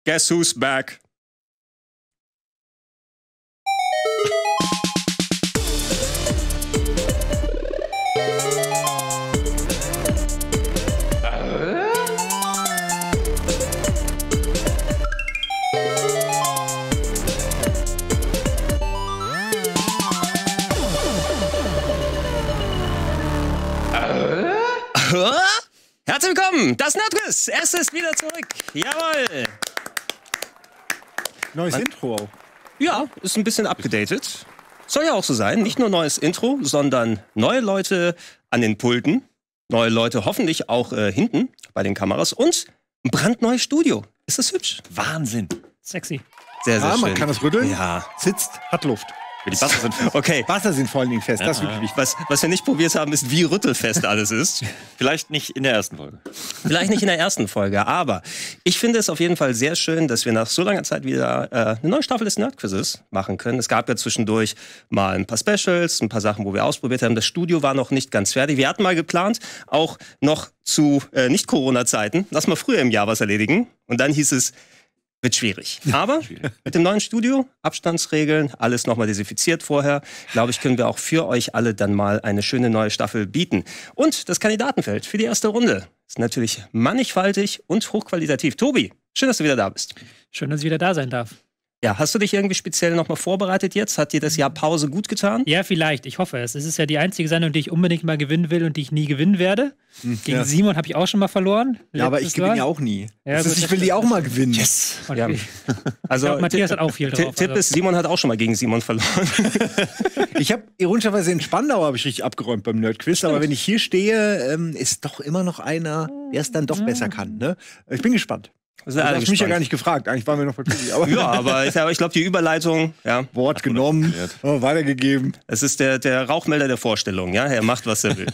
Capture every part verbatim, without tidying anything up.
Guess who's back? Herzlich willkommen, das Nerdquiz. Es ist wieder zurück. Jawohl. Neues Man, Intro auch. Ja, ist ein bisschen abgedatet. Soll ja auch so sein. Nicht nur neues Intro, sondern neue Leute an den Pulten. Neue Leute hoffentlich auch äh, hinten bei den Kameras. Und ein brandneues Studio. Ist das hübsch? Wahnsinn. Sexy. Sehr, sehr Ah, schön. man kann das rütteln. Ja. Sitzt, hat Luft. Die Wasser sind Okay. Wasser sind vor allen Dingen fest. Das ist Ja. wirklich wichtig. Was, was wir nicht probiert haben, ist, wie rüttelfest alles ist. Vielleicht nicht in der ersten Folge. Vielleicht nicht in der ersten Folge, aber ich finde es auf jeden Fall sehr schön, dass wir nach so langer Zeit wieder äh, eine neue Staffel des Nerdquizzes machen können. Es gab ja zwischendurch mal ein paar Specials, ein paar Sachen, wo wir ausprobiert haben. Das Studio war noch nicht ganz fertig. Wir hatten mal geplant, auch noch zu äh, Nicht-Corona-Zeiten, lass mal früher im Jahr was erledigen. Und dann hieß es, wird schwierig. Aber mit dem neuen Studio, Abstandsregeln, alles nochmal desinfiziert vorher, glaube ich, können wir auch für euch alle dann mal eine schöne neue Staffel bieten. Und das Kandidatenfeld für die erste Runde ist natürlich mannigfaltig und hochqualitativ. Tobi, schön, dass du wieder da bist. Schön, dass ich wieder da sein darf. Ja, hast du dich irgendwie speziell nochmal vorbereitet jetzt? Hat dir das Jahr Pause gut getan? Ja, vielleicht. Ich hoffe es. Es ist ja die einzige Sendung, die ich unbedingt mal gewinnen will und die ich nie gewinnen werde. Gegen ja. Simon habe ich auch schon mal verloren. Ja, aber ich Letztes gewinne Mal. ja auch nie. Ja, das gut, ist, ich das will die stimmt. auch mal gewinnen. Yes. Okay. Ja. Also, Ich glaub, Matthias hat auch viel drauf. Tipp also. ist, Simon hat auch schon mal gegen Simon verloren. Ich habe ironischerweise in Spandau habe ich richtig abgeräumt beim Nerdquiz, aber wenn ich hier stehe, ähm, ist doch immer noch einer, der es dann doch besser kann. Ne? Ich bin gespannt. Das Du sind alle hast mich ja gespannt. gar nicht gefragt. Eigentlich waren wir noch vertüdelt. Aber Ja, aber ich, aber ich glaube, die Überleitung, ja, Wort genommen, oh, weitergegeben. es ist der, der Rauchmelder der Vorstellung, ja, er macht, was er will.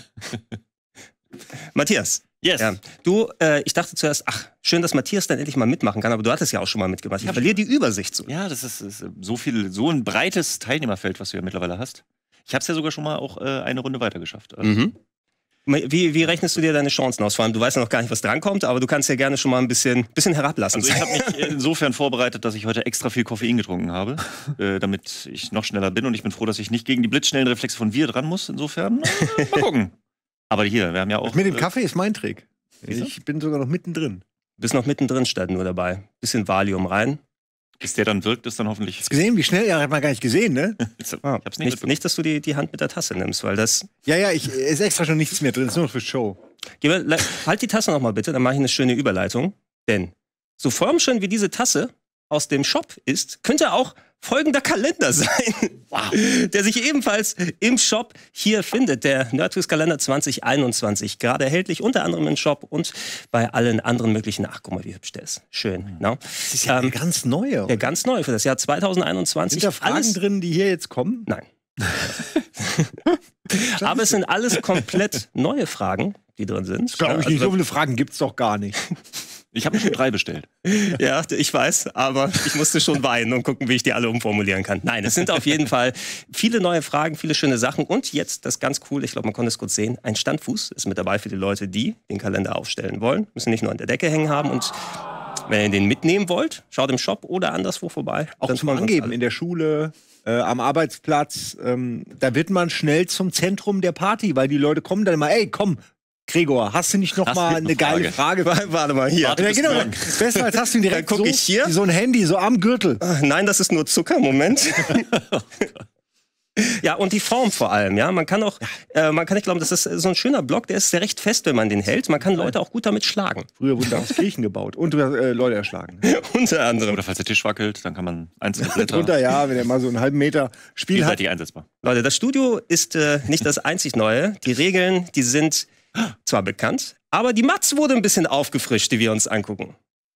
Matthias, Yes. ja, du, äh, ich dachte zuerst, ach, schön, dass Matthias dann endlich mal mitmachen kann, aber du hattest ja auch schon mal mitgemacht. Ich verliere die Übersicht so. Ja, das ist, ist so viel, so ein breites Teilnehmerfeld, was du ja mittlerweile hast. Ich habe es ja sogar schon mal auch äh, eine Runde weitergeschafft. Also, Mhm. Wie, wie rechnest du dir deine Chancen aus? Vor allem, du weißt ja noch gar nicht, was drankommt, aber du kannst ja gerne schon mal ein bisschen, bisschen herablassen. Also ich habe mich insofern vorbereitet, dass ich heute extra viel Koffein getrunken habe, äh, damit ich noch schneller bin. Und ich bin froh, dass ich nicht gegen die blitzschnellen Reflexe von wir dran muss. Insofern, äh, mal gucken. Aber hier, wir haben ja auch... Mit dem äh, Kaffee ist mein Trick. Wieso? Ich bin sogar noch mittendrin. Bist noch mittendrin statt nur dabei. Bisschen Valium rein. Bis der dann wirkt, ist dann hoffentlich... Hast du gesehen, wie schnell? Ja, hat man gar nicht gesehen, ne? Ich Ah, hab's nicht nicht, mitbekommen. nicht, dass du die, die Hand mit der Tasse nimmst, weil das... Ja, ja, ich, ist extra schon nichts mehr drin. Ist nur noch für Show. Geh mal, le- halt die Tasse noch mal bitte, dann mache ich eine schöne Überleitung. Denn so formschön wie diese Tasse aus dem Shop ist, könnte auch folgender Kalender sein, wow. der sich ebenfalls im Shop hier findet. Der Nerdquiz-Kalender zwanzig einundzwanzig, gerade erhältlich unter anderem im Shop und bei allen anderen möglichen. Ach, guck mal, wie hübsch der ist. Schön, no? Das ist ja Ähm, eine ganz neue. Der ganz neu für das Jahr zwanzig einundzwanzig. Sind da Fragen Alles- drin, die hier jetzt kommen? Nein. Aber es sind alles komplett neue Fragen, die drin sind. Glaube ich Ja, nicht. also- So viele Fragen gibt's doch gar nicht. Ich habe schon drei bestellt. Ja, ich weiß, aber ich musste schon weinen und gucken, wie ich die alle umformulieren kann. Nein, es sind auf jeden Fall viele neue Fragen, viele schöne Sachen. Und jetzt das ganz cool, ich glaube, man konnte es kurz sehen, ein Standfuß ist mit dabei für die Leute, die den Kalender aufstellen wollen. Müssen nicht nur an der Decke hängen haben. Und wenn ihr den mitnehmen wollt, schaut im Shop oder anderswo vorbei. Auch Dann zum freuen wir uns Angeben alle. in der Schule, äh, am Arbeitsplatz. Ähm, da wird man schnell zum Zentrum der Party, weil die Leute kommen dann immer, ey, komm, Gregor, hast du nicht noch Hast mal du eine eine geile Frage? Warte mal, hier. Warte. Ja, bis genau. morgen. Besser als hast du ihn direkt Dann guck so, ich hier. wie so ein Handy, so am Gürtel. Nein, das ist nur Zucker, Moment. Ja, und die Form vor allem, ja. Man kann auch, äh, man kann nicht glauben, das ist so ein schöner Block, der ist sehr recht fest, wenn man den hält. Man kann Leute auch gut damit schlagen. Früher wurden daraus Kirchen gebaut und äh, Leute erschlagen. Unter anderem. Oder falls der Tisch wackelt, dann kann man einzelne Blätter Drunter, ja, wenn er mal so einen halben Meter Spiel hat. vielseitig einsetzbar. Leute, das Studio ist äh, nicht das einzig Neue. Die Regeln, die sind zwar bekannt, aber die Matz wurde ein bisschen aufgefrischt, die wir uns angucken.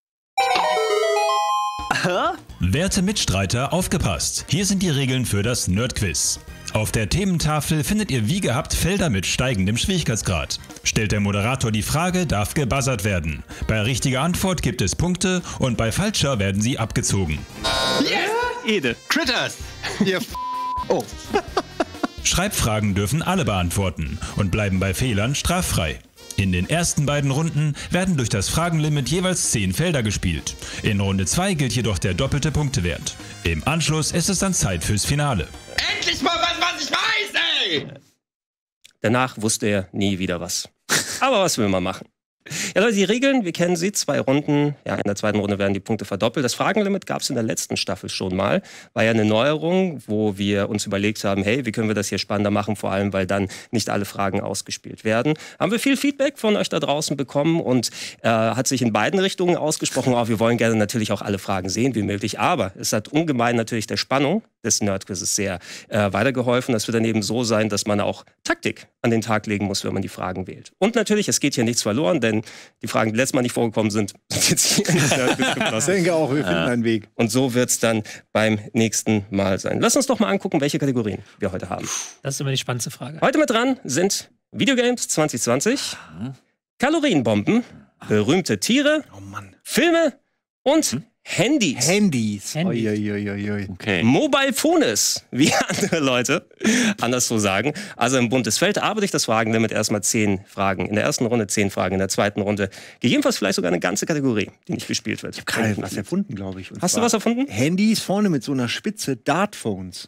Werte Mitstreiter, aufgepasst! Hier sind die Regeln für das Nerdquiz. Auf der Thementafel findet ihr wie gehabt Felder mit steigendem Schwierigkeitsgrad. Stellt der Moderator die Frage, darf gebuzzert werden. Bei richtiger Antwort gibt es Punkte und bei falscher werden sie abgezogen. Ede. Critters! Ihr F Oh. Schreibfragen dürfen alle beantworten und bleiben bei Fehlern straffrei. In den ersten beiden Runden werden durch das Fragenlimit jeweils zehn Felder gespielt. In Runde zwei gilt jedoch der doppelte Punktewert. Im Anschluss ist es dann Zeit fürs Finale. Endlich mal was, was ich weiß, ey! Danach wusste er nie wieder was. Aber was will man machen? Ja, Leute, die Regeln, wir kennen sie, zwei Runden. Ja, in der zweiten Runde werden die Punkte verdoppelt. Das Fragenlimit gab es in der letzten Staffel schon mal. War ja eine Neuerung, wo wir uns überlegt haben, hey, wie können wir das hier spannender machen, vor allem, weil dann nicht alle Fragen ausgespielt werden. Haben wir viel Feedback von euch da draußen bekommen und äh, hat sich in beiden Richtungen ausgesprochen. Oh, wir wollen gerne natürlich auch alle Fragen sehen, wie möglich. Aber es hat ungemein natürlich der Spannung des Nerdquizzes sehr äh, weitergeholfen. Das wird dann eben so sein, dass man auch Taktik an den Tag legen muss, wenn man die Fragen wählt. Und natürlich, es geht hier nichts verloren, denn die Fragen, die letztes Mal nicht vorgekommen sind, sind jetzt hier in den Nerdquiz geflossen. Ich denke auch, wir finden Ja. einen Weg. Und so wird es dann beim nächsten Mal sein. Lass uns doch mal angucken, welche Kategorien wir heute haben. Das ist immer die spannendste Frage. Heute mit dran sind Videogames zwanzig zwanzig, Kalorienbomben, berühmte Tiere, Oh Mann. Filme und Handys. Handys. Handys. Uiuiuiui. Okay. Mobile Phones, wie andere Leute anders so sagen. Also ein buntes Feld, aber durch das Fragenlimit erstmal zehn Fragen. In der ersten Runde zehn Fragen, in der zweiten Runde gegebenenfalls vielleicht sogar eine ganze Kategorie, die nicht gespielt wird. Gerade was erfunden, glaube ich. Und Hast du zwar was erfunden? Handys vorne mit so einer Spitze, Dartphones.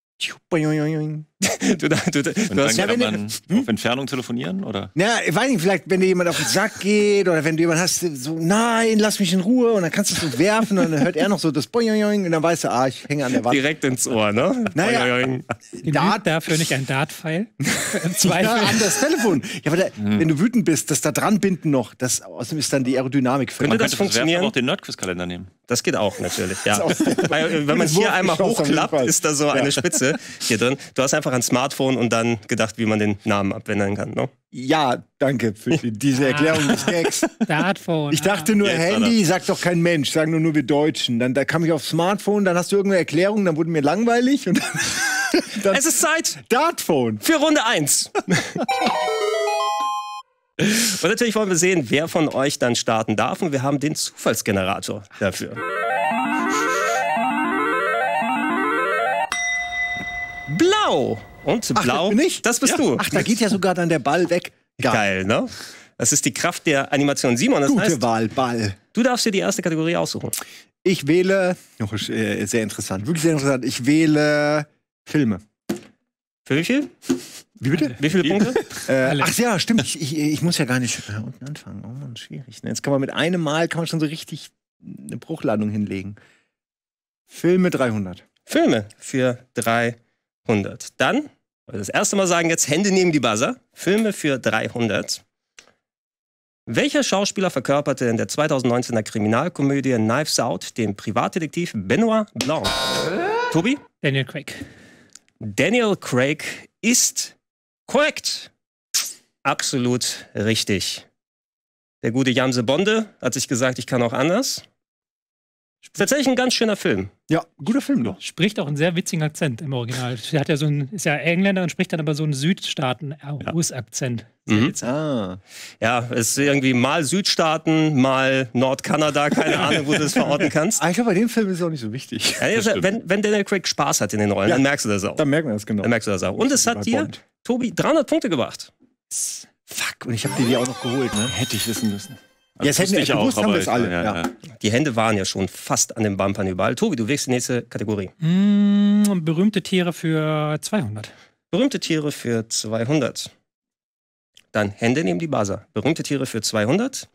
Du, du, du, Und du dann hast, Ja, kann wenn man ihr- auf Entfernung telefonieren, oder? Na, ich weiß nicht, vielleicht, wenn dir jemand auf den Sack geht oder wenn du jemanden hast, so, nein, lass mich in Ruhe und dann kannst du es so werfen und dann hört er noch so das Boing und dann weißt du, ah, ich hänge an der Wand. direkt ins Ohr, ne? Naja. Boing, boing. Genügt dafür nicht ein Dart-Pfeil? Im Ja, Zweifel. an das Telefon. Ja, aber da, wenn du wütend bist, das da dran binden noch, das außerdem ist dann die Aerodynamik für Könnte Man das könnte fürs Werfen funktionieren? aber auch den Nerdquiz-Kalender nehmen. Das geht auch natürlich, ja. Das ist auch- Weil, äh, wenn man es Das hier einmal Wurfgeschoss auf jeden hochklappt, Fall. ist da so eine Spitze hier drin. Du hast einfach ein Smartphone und dann gedacht, wie man den Namen abwenden kann, ne? Ja, danke für die- diese Erklärung des Gags. Dartphone. Ich dachte nur, Jetzt, Handy sagt doch kein Mensch, sagen nur, nur wir Deutschen. Dann da kam ich aufs Smartphone, dann hast du irgendeine Erklärung, dann wurde mir langweilig und dann, dann Es ist Zeit Dartphone. für Runde eins. Und natürlich wollen wir sehen, wer von euch dann starten darf. Und wir haben den Zufallsgenerator dafür. Blau. Und Ach, blau, das bin ich? das bist Ja. du. Ach, da geht ja sogar dann der Ball weg. Geil, ne? Das ist die Kraft der Animation. Simon, das Gute heißt, Wahl, Ball. du darfst dir die erste Kategorie aussuchen. Ich wähle, oh, äh, sehr interessant, wirklich sehr interessant. Ich wähle Filme. Für wie viel? Wie bitte? Wie viele Punkte? Äh, ach ja, stimmt. Ich, ich, ich muss ja gar nicht äh, unten anfangen. Oh Mann, schwierig. Ne? Jetzt kann man mit einem Mal kann man schon so richtig eine Bruchlandung hinlegen. Filme dreihundert. Filme für dreihundert. Dann, weil wir das erste Mal sagen jetzt, Hände neben die Buzzer. Filme für dreihundert. Welcher Schauspieler verkörperte in der zweitausendneunzehner Kriminalkomödie Knives Out den Privatdetektiv Benoit Blanc? Tobi? Daniel Craig. Daniel Craig ist korrekt. Absolut richtig. Der gute Jamse Bonde hat sich gesagt, ich kann auch anders. Tatsächlich ein ganz schöner Film. Ja, guter Film doch. Spricht auch einen sehr witzigen Akzent im Original. Er hat ja so einen, ist ja Engländer und spricht dann aber so einen Südstaaten-U S-Akzent. Mhm. Ah. Ja, es ist irgendwie mal Südstaaten, mal Nordkanada, keine Ahnung, wo du das verorten kannst. Ah, ich glaube, bei dem Film ist es auch nicht so wichtig. Ja, also, wenn, wenn Daniel Craig Spaß hat in den Rollen, Ja. dann merkst du das auch. Dann merkt man das genau. Dann merkst du das auch. Und es Bei hat dir, Bond. Tobi, dreihundert Punkte gebracht. Fuck, und ich habe dir die auch noch geholt, ne? Hätte ich wissen müssen. Jetzt hätten wir wusste ich gewusst, haben aber wir es ich- alle. ja, Ja. ja. Die Hände waren ja schon fast an den Bumpern überall. Tobi, du wächst die nächste Kategorie. Mm, berühmte Tiere für zweihundert. Berühmte Tiere für zweihundert. Dann Hände neben die Buzzer. Berühmte Tiere für zweihundert.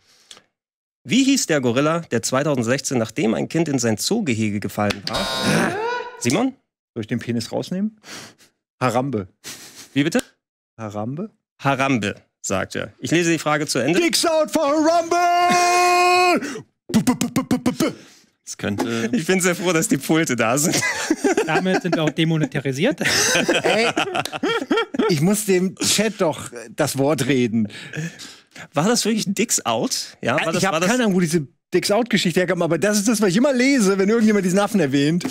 Wie hieß der Gorilla, der zweitausendsechzehn, nachdem ein Kind in sein Zoogehege gefallen war? Simon? Soll ich den Penis rausnehmen? Harambe. Wie bitte? Harambe? Harambe, sagt er. Ich lese die Frage zu Ende. Dicks out for Harambe! Bu- bu- bu- bu- bu- bu- bu. Das könnte. Ich bin sehr froh, dass die Pulte da sind. Damit sind wir auch demonetarisiert. Ey, ich muss dem Chat doch das Wort reden. War das wirklich Dicks Out? Ja, war das, ich war habe das, keine Ahnung, wo diese Dicks Out-Geschichte herkommt, aber das ist das, was ich immer lese, wenn irgendjemand diesen Affen erwähnt.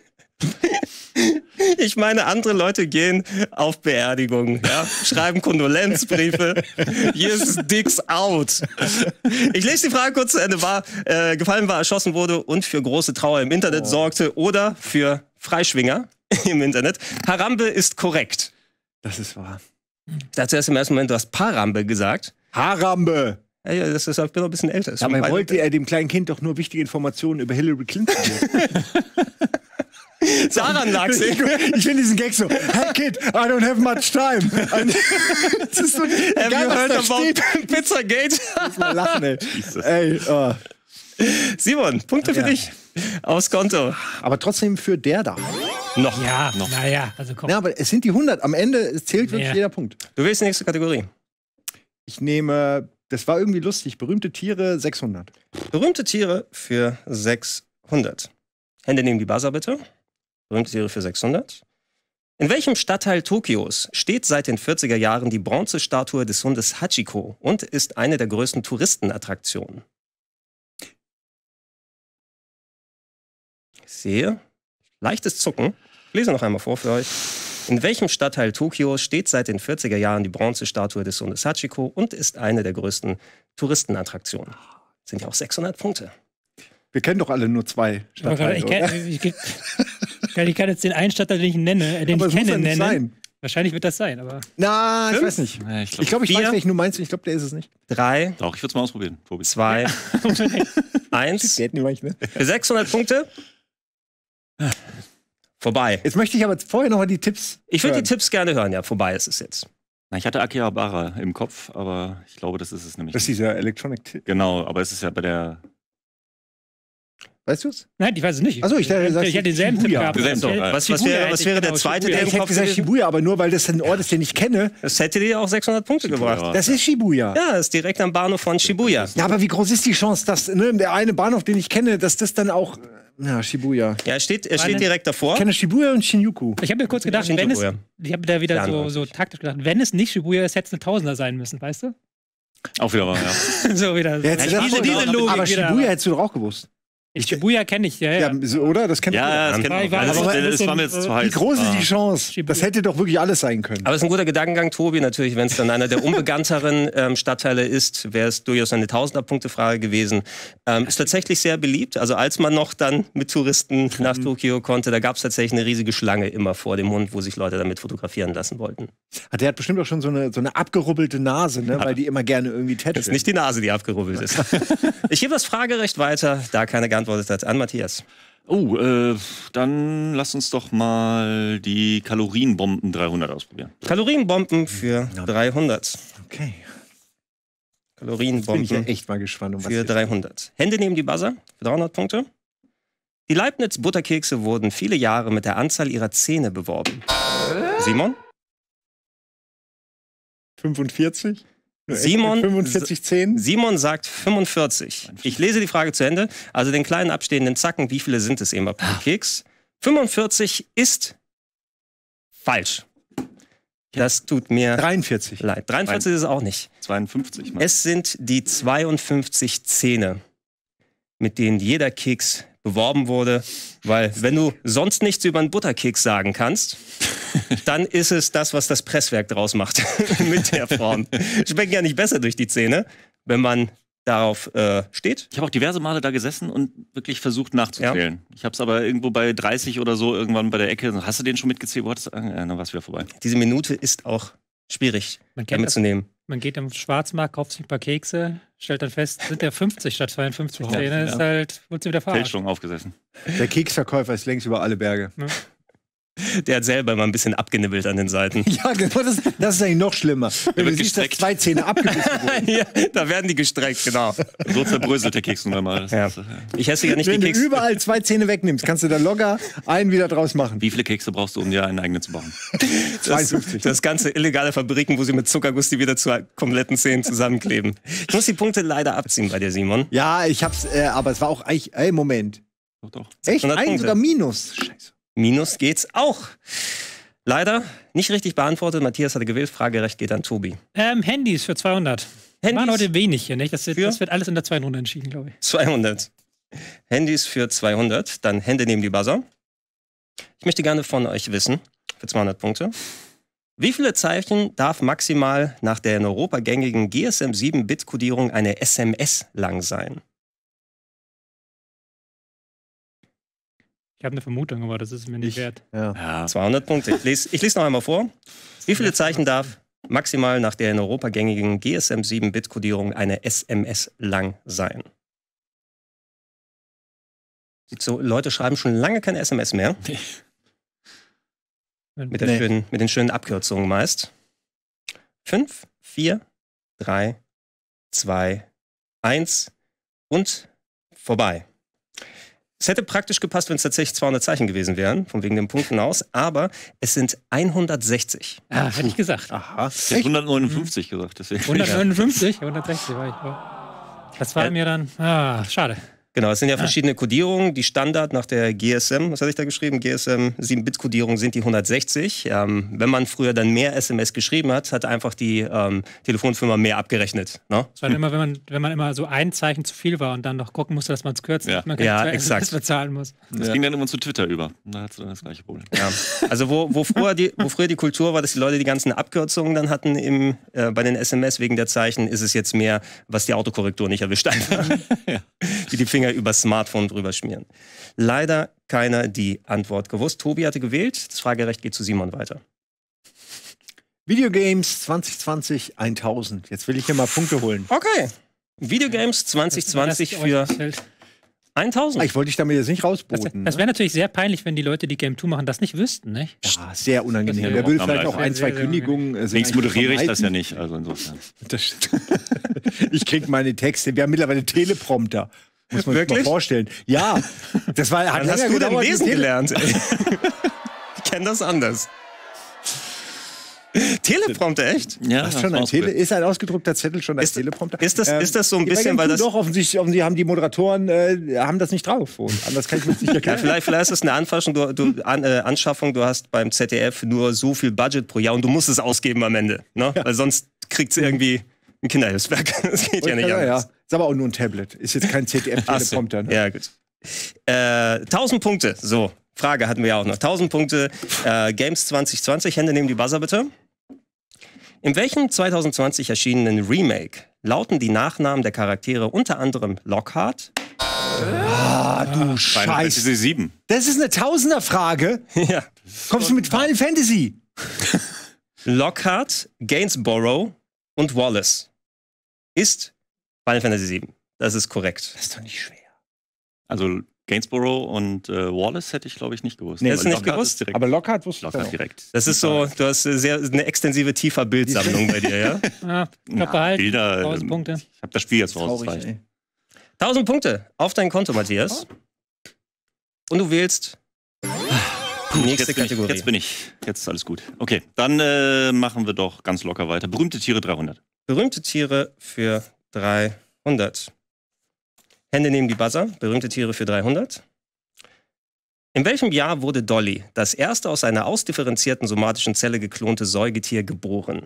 Ich meine, andere Leute gehen auf Beerdigungen, ja, schreiben Kondolenzbriefe. Hier ist Dicks Out. Ich lese die Frage kurz zu Ende. War, äh, gefallen war, erschossen wurde und für große Trauer im Internet sorgte oder für Freischwinger im Internet. Harambe ist korrekt. Das ist wahr. Dazu erst im ersten Moment, du hast Parambe gesagt. Harambe. Ja, ja, das ist, ich bin noch ein bisschen älter. Das ist Dabei schon wollte er dem kleinen Kind doch nur wichtige Informationen über Hillary Clinton geben. Daran lag's. Ich, ich finde diesen Gag so, hey Kid, I don't have much time. Das ist so, egal, was da steht. Pizzagate. Muss mal lachen, ey. ey oh. Simon, Punkte für Ja. dich. Aufs Konto. Aber trotzdem für der da. Noch. Ja, naja, also komm. Ja, aber es sind die hundert. Am Ende es zählt wirklich Ja. jeder Punkt. Du willst die nächste Kategorie. Ich nehme, das war irgendwie lustig, berühmte Tiere sechshundert. Berühmte Tiere für sechshundert. Hände neben die Buzzer, bitte. Berühmte Tiere für sechshundert. In welchem Stadtteil Tokios steht seit den vierziger Jahren die Bronzestatue des Hundes Hachiko und ist eine der größten Touristenattraktionen? Ich sehe leichtes Zucken. Ich lese noch einmal vor für euch. In welchem Stadtteil Tokios steht seit den vierziger Jahren die Bronzestatue des Hundes Hachiko und ist eine der größten Touristenattraktionen? Das sind ja auch sechshundert Punkte. Wir kennen doch alle nur zwei Stadtteile. Ich oder? kann, ich, kann, ich kann jetzt den einen Stadtteil, den ich nenne, äh, den Aber ich es muss kenne, ja nicht nennen. sein. Wahrscheinlich wird das sein, aber. Na, ich Fünf? weiß nicht. Ja, ich Ich glaube, glaube, ich Vier. weiß, welchen du meinst. Ich glaube, der ist es nicht. Drei, doch, ich würde es mal ausprobieren. Tobi. zwei, eins. Der hätten die manchmal. Für sechshundert Punkte. Vorbei. Jetzt möchte ich aber vorher noch mal die Tipps. Ich würde die hören. Tipps gerne hören. Ja, vorbei ist es jetzt. Na, ich hatte Akihabara im Kopf, aber ich glaube, das ist es nämlich. Das ist nicht. dieser Electronic Tipp. Genau, aber es ist ja bei der. Weißt du es? Nein, ich weiß es nicht. Ach so, ich dachte, du ich, sagst ich hätte denselben Tipp Shibuya. gehabt. Denselben Tipp, ja. Was, was Shibuya wäre, hätte was ich wäre der genau, zweite, Shibuya. der im Ich hätte Kopf gesagt gewesen? Shibuya, aber nur weil das ein Ort ist, den ich kenne. Das hätte dir auch sechshundert Punkte gebracht. Das ist Shibuya. Ja, ist direkt am Bahnhof von Shibuya. Ja, aber wie groß ist die Chance, dass ne, der eine Bahnhof, den ich kenne, dass das dann auch. Ja, Shibuya. Ja, er steht, er Meine- steht direkt davor. Ich kenne Shibuya und Shinjuku. Ich habe mir kurz gedacht, wenn es, Shibuya. ich habe da wieder Ja, so, so taktisch gedacht, wenn es nicht Shibuya ist, hätte es eine Tausender sein müssen, weißt du? Auch wieder wahr, ja. so wieder. Ja, jetzt Ja, das diese, doch- diese Logik aber wieder. Shibuya hättest du doch auch gewusst. Ich, Shibuya kenne ich, ja, ja. Ja, so, oder? Das kennst Ja, du ja, das doch. kennt Ich man. war- Das, aber ist- ein das war mir bisschen, jetzt zu äh, heiß. Wie groß ist Ah. die Chance? Shibuya. Das hätte doch wirklich alles sein können. Aber es ist ein guter Gedankengang, Tobi, natürlich, wenn es dann einer der unbekannteren ähm, Stadtteile ist, wäre es durchaus eine Tausender-Punkte-Frage gewesen. Ähm, ist tatsächlich sehr beliebt. Also als man noch dann mit Touristen nach Tokio konnte, da gab es tatsächlich eine riesige Schlange immer vor dem Hund, wo sich Leute damit fotografieren lassen wollten. Der hat bestimmt auch schon so eine, so eine abgerubbelte Nase, ne? Weil die immer gerne irgendwie tätscheln. Das ist nicht die Nase, die abgerubbelt ist. Ich gebe das Fragerecht weiter, da keiner geantwortet hat, an Matthias. Oh, äh, dann lass uns doch mal die Kalorienbomben dreihundert ausprobieren. Kalorienbomben für dreihundert. Okay. Bin ich ja Kalorienbomben echt mal gespannt, um was für jetzt- dreihundert. Hände neben die Buzzer für dreihundert Punkte. Die Leibniz-Butterkekse wurden viele Jahre mit der Anzahl ihrer Zähne beworben. Simon? fünfundvierzig? Simon- fünfundvierzig zehn? Simon sagt fünfundvierzig. Ich lese die Frage zu Ende. Also den kleinen abstehenden Zacken, wie viele sind es immer pro Keks? fünfundvierzig ist falsch. Das tut mir dreiundvierzig. leid. dreiundvierzig ist es auch nicht. zweiundfünfzig. Mal. Es sind die zweiundfünfzig Zähne, mit denen jeder Keks beworben wurde. Weil wenn du sonst nichts über einen Butterkeks sagen kannst, dann ist es das, was das Presswerk draus macht mit der Form. Schmecken ja nicht besser durch die Zähne, wenn man darauf äh, steht. Ich habe auch diverse Male da gesessen und wirklich versucht nachzuzählen. Ich habe es aber irgendwo bei dreißig oder so irgendwann bei der Ecke. Hast du den schon mitgezählt? Wo hattest du- ah, ja, dann war es wieder vorbei. Diese Minute ist auch schwierig Man kennt damit das. zu nehmen. Man geht am Schwarzmarkt, kauft sich ein paar Kekse, stellt dann fest, sind ja fünfzig statt zweiundfünfzig Zähne. Ja. Ist halt, wurde sie wieder verarscht. Fälschung aufgesessen. Der Keksverkäufer ist längst über alle Berge. Der hat selber mal ein bisschen abgenibbelt an den Seiten. Ja, genau, das, das ist eigentlich noch schlimmer. Wenn du wird siehst, dass gestreckt. zwei Zähne abgebissen wurden. Ja, da werden die gestreckt, genau. So zerbröselt der Keks nun mal. Das Ja. ist, äh, Ich esse ja nicht Wenn die du Kekse. überall zwei Zähne wegnimmst, kannst du da locker einen wieder draus machen. Wie viele Kekse brauchst du, um dir einen eigenen zu bauen? Das, zweiundfünfzig. das ganze illegale Fabriken, wo sie mit Zuckerguss die wieder zu kompletten Zähnen zusammenkleben. Ich muss die Punkte leider abziehen bei dir, Simon. Ja, ich hab's, äh, aber es war auch eigentlich, ey, Moment. Doch, doch. Echt? hundert Ein Punkte. sogar Minus. Scheiße. Minus geht's auch. Leider nicht richtig beantwortet. Matthias hatte gewählt. Fragerecht geht an Tobi. Ähm, Handys für zweihundert. Wir Handys waren heute wenig hier, nicht? Das wird, für? das wird alles in der zweiten Runde entschieden, glaube ich. zweihundert. Handys für zweihundert. Dann Hände neben die Buzzer. Ich möchte gerne von euch wissen, für zweihundert Punkte, wie viele Zeichen darf maximal nach der in Europa gängigen G S M sieben Bit Kodierung eine S M S lang sein? Ich habe eine Vermutung, aber das ist mir nicht Ich- wert. Ja. Ja, zweihundert Punkte. Ich lese, ich lese noch einmal vor. Wie viele Zeichen darf maximal nach der in Europa gängigen G S M sieben Bit Kodierung eine S M S lang sein? Sieht so, Leute schreiben schon lange keine S M S mehr. Mit, der Nee. schönen, mit den schönen Abkürzungen meist. Fünf, vier, drei, zwei, eins und vorbei. Es hätte praktisch gepasst, wenn es tatsächlich zweihundert Zeichen gewesen wären, von wegen den Punkten aus, aber es sind hundertsechzig. Ah, hätte ich gesagt. Aha. Ich hätte hundertneunundfünfzig gesagt. Deswegen. hundertneunundfünfzig, hundertsechzig war ich. Oh. Das war Ja. mir dann. Ah, schade. Genau, es sind ja verschiedene Kodierungen. Die Standard nach der G S M, was hatte ich da geschrieben? G S M sieben Bit Kodierung sind die hundertsechzig. Ähm, wenn man früher dann mehr S M S geschrieben hat, hat einfach die ähm, Telefonfirma mehr abgerechnet. Ne? Das war immer, wenn man, wenn man immer so ein Zeichen zu viel war und dann noch gucken musste, dass man es kürzt, Ja. dass man keine Ja, zwei exakt. S M S bezahlen muss. Das ging dann immer zu Twitter über. Da hat dann das gleiche Problem. Ja. Also wo, wo, früher die, wo früher die Kultur war, dass die Leute die ganzen Abkürzungen dann hatten im, äh, bei den S M S wegen der Zeichen, ist es jetzt mehr, was die Autokorrektur nicht erwischt einfach. Ja. Die die Finger über Smartphone drüber schmieren. Leider keiner die Antwort gewusst. Tobi hatte gewählt. Das Fragerecht geht zu Simon weiter. Videogames zwanzig zwanzig tausend. Jetzt will ich hier mal Punkte holen. Okay. Videogames zwanzig zwanzig Das- für das- Ah, tausend. ich wollte dich damit jetzt nicht Das, rausboten. das wäre natürlich sehr peinlich, wenn die Leute, die Game zwei machen, das nicht wüssten, nicht? ja, sehr unangenehm. Das Wer will wär- vielleicht auch ein, zwei sehr, sehr Kündigungen. äh, sind Links eigentlich moderiere ich das ja vermeiden. nicht, also insofern. Das stimmt. Ich krieg meine Texte. Wir haben mittlerweile Teleprompter. Muss man sich mal Wirklich? vorstellen. Ja, das war, hat Wann hast länger du denn gedauert. lesen mit Tele- gelernt? Ey? Ich kenne das anders. Teleprompter, echt? Ja, Das ist, schon ein Tele ist ein ausgedruckter Zettel schon ein Ist- Teleprompter? ist das- ist das so ein bei bisschen, Game weil zwei das- doch offensichtlich, offensichtlich haben die Moderatoren äh, haben das nicht drauf. Und anders kann ich mir das nicht Ja, erklären. vielleicht, vielleicht ist es eine Anfassung, du, du, an, äh, Anschaffung, du hast beim Z D F nur so viel Budget pro Jahr und du musst es ausgeben am Ende. Ne? Weil sonst kriegt es irgendwie ein Kinderhilfswerk. Das geht ja nicht ja, ja. anders. Ist aber auch nur ein Tablet. Ist jetzt kein Z D Ach so. F-Teleprompter. Ne? Ja, gut. Äh, tausend Punkte. So, Frage hatten wir ja auch noch. tausend Punkte. Äh, Games zwanzig zwanzig. Hände neben die Buzzer bitte. In welchem zwanzig zwanzig erschienenen Remake lauten die Nachnamen der Charaktere unter anderem Lockhart? Ah, du Final Scheiß. Fantasy sieben. Das ist eine Tausenderfrage. Ja. Kommst du mit Final Fantasy? Lockhart, Gainsborough und Wallace ist Final Fantasy sieben. Das ist korrekt. Das ist doch nicht schwer. Also Gainsborough und äh, Wallace hätte ich, glaube ich, nicht gewusst. Nee, Weil hast du nicht Lockhart gewusst? ist direkt. Aber Lockhart wusste ich Lockhart auch. direkt. Das ist so, du hast äh, sehr, eine extensive, tiefer Bildsammlung bei dir, ja? Ah, ich Ja, glaube, behalten. Bilder, tausend ähm, Punkte. Ich habe das Spiel jetzt Traurig, rausgezeigt. ey. tausend Punkte auf dein Konto, Matthias. Und du wählst die nächste Jetzt bin, ich, Kategorie. jetzt bin ich. Jetzt ist alles gut. Okay, dann äh, machen wir doch ganz locker weiter. Berühmte Tiere dreihundert. Berühmte Tiere für dreihundert. Hände neben die Buzzer. Berühmte Tiere für dreihundert. In welchem Jahr wurde Dolly, das erste aus einer ausdifferenzierten somatischen Zelle geklonte Säugetier, geboren?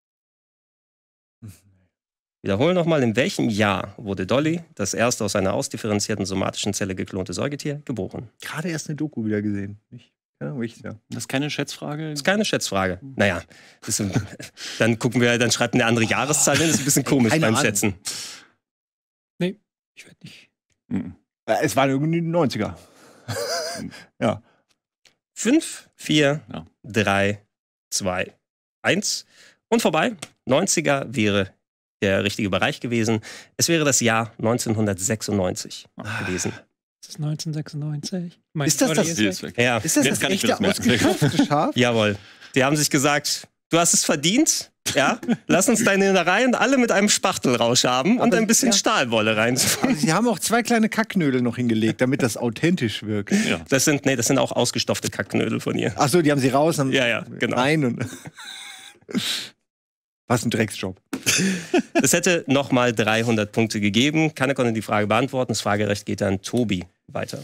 Wiederhole nochmal, in welchem Jahr wurde Dolly, das erste aus einer ausdifferenzierten somatischen Zelle geklonte Säugetier, geboren? Gerade erst eine Doku wieder gesehen. Ich, ja, ich, ja. Das ist keine Schätzfrage. Das ist keine Schätzfrage. Naja, das ist, dann gucken wir, dann schreibt eine andere Jahreszahl hin, das ist ein bisschen komisch Keine beim Ahnung. Schätzen. Ich werde nicht. Mhm. Äh, Es waren irgendwie die neunziger. Ja. Fünf, vier, Ja. drei, zwei, eins und vorbei. neunziger wäre der richtige Bereich gewesen. Es wäre das Jahr neunzehnhundertsechsundneunzig gewesen. Das ist neunzehnhundertsechsundneunzig. Mein Ist das Dolly das- Die weg. ist weg. Ja, Ist das Jetzt das kann ich mir echte das merken. ausgekauft Schaf? jawohl. Die haben sich gesagt, du hast es verdient. Ja, lass uns deine Innereien alle mit einem Spachtelrausch haben und Aber- ein bisschen ja. Stahlwolle rein. Aber Sie haben auch zwei kleine Kackknödel noch hingelegt, damit das authentisch wirkt. Ja. Das sind, nee, das sind auch ausgestopfte Kackknödel von ihr. Achso, die haben Sie raus. Haben Ja, ja, genau. Rein und was ein Drecksjob. Es hätte nochmal dreihundert Punkte gegeben. Keiner konnte die Frage beantworten. Das Fragerecht geht an Tobi weiter.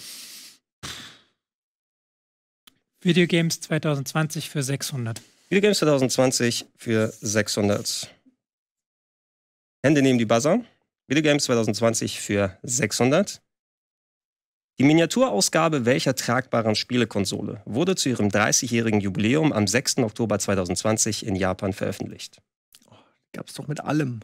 Videogames zwanzig zwanzig für sechshundert. Videogames zwanzig zwanzig für sechshundert. Hände neben die Buzzer. Videogames zwanzig zwanzig für sechshundert. Die Miniaturausgabe welcher tragbaren Spielekonsole wurde zu ihrem dreißigjährigen Jubiläum am sechsten Oktober zwanzig zwanzig in Japan veröffentlicht? Gab's doch mit allem.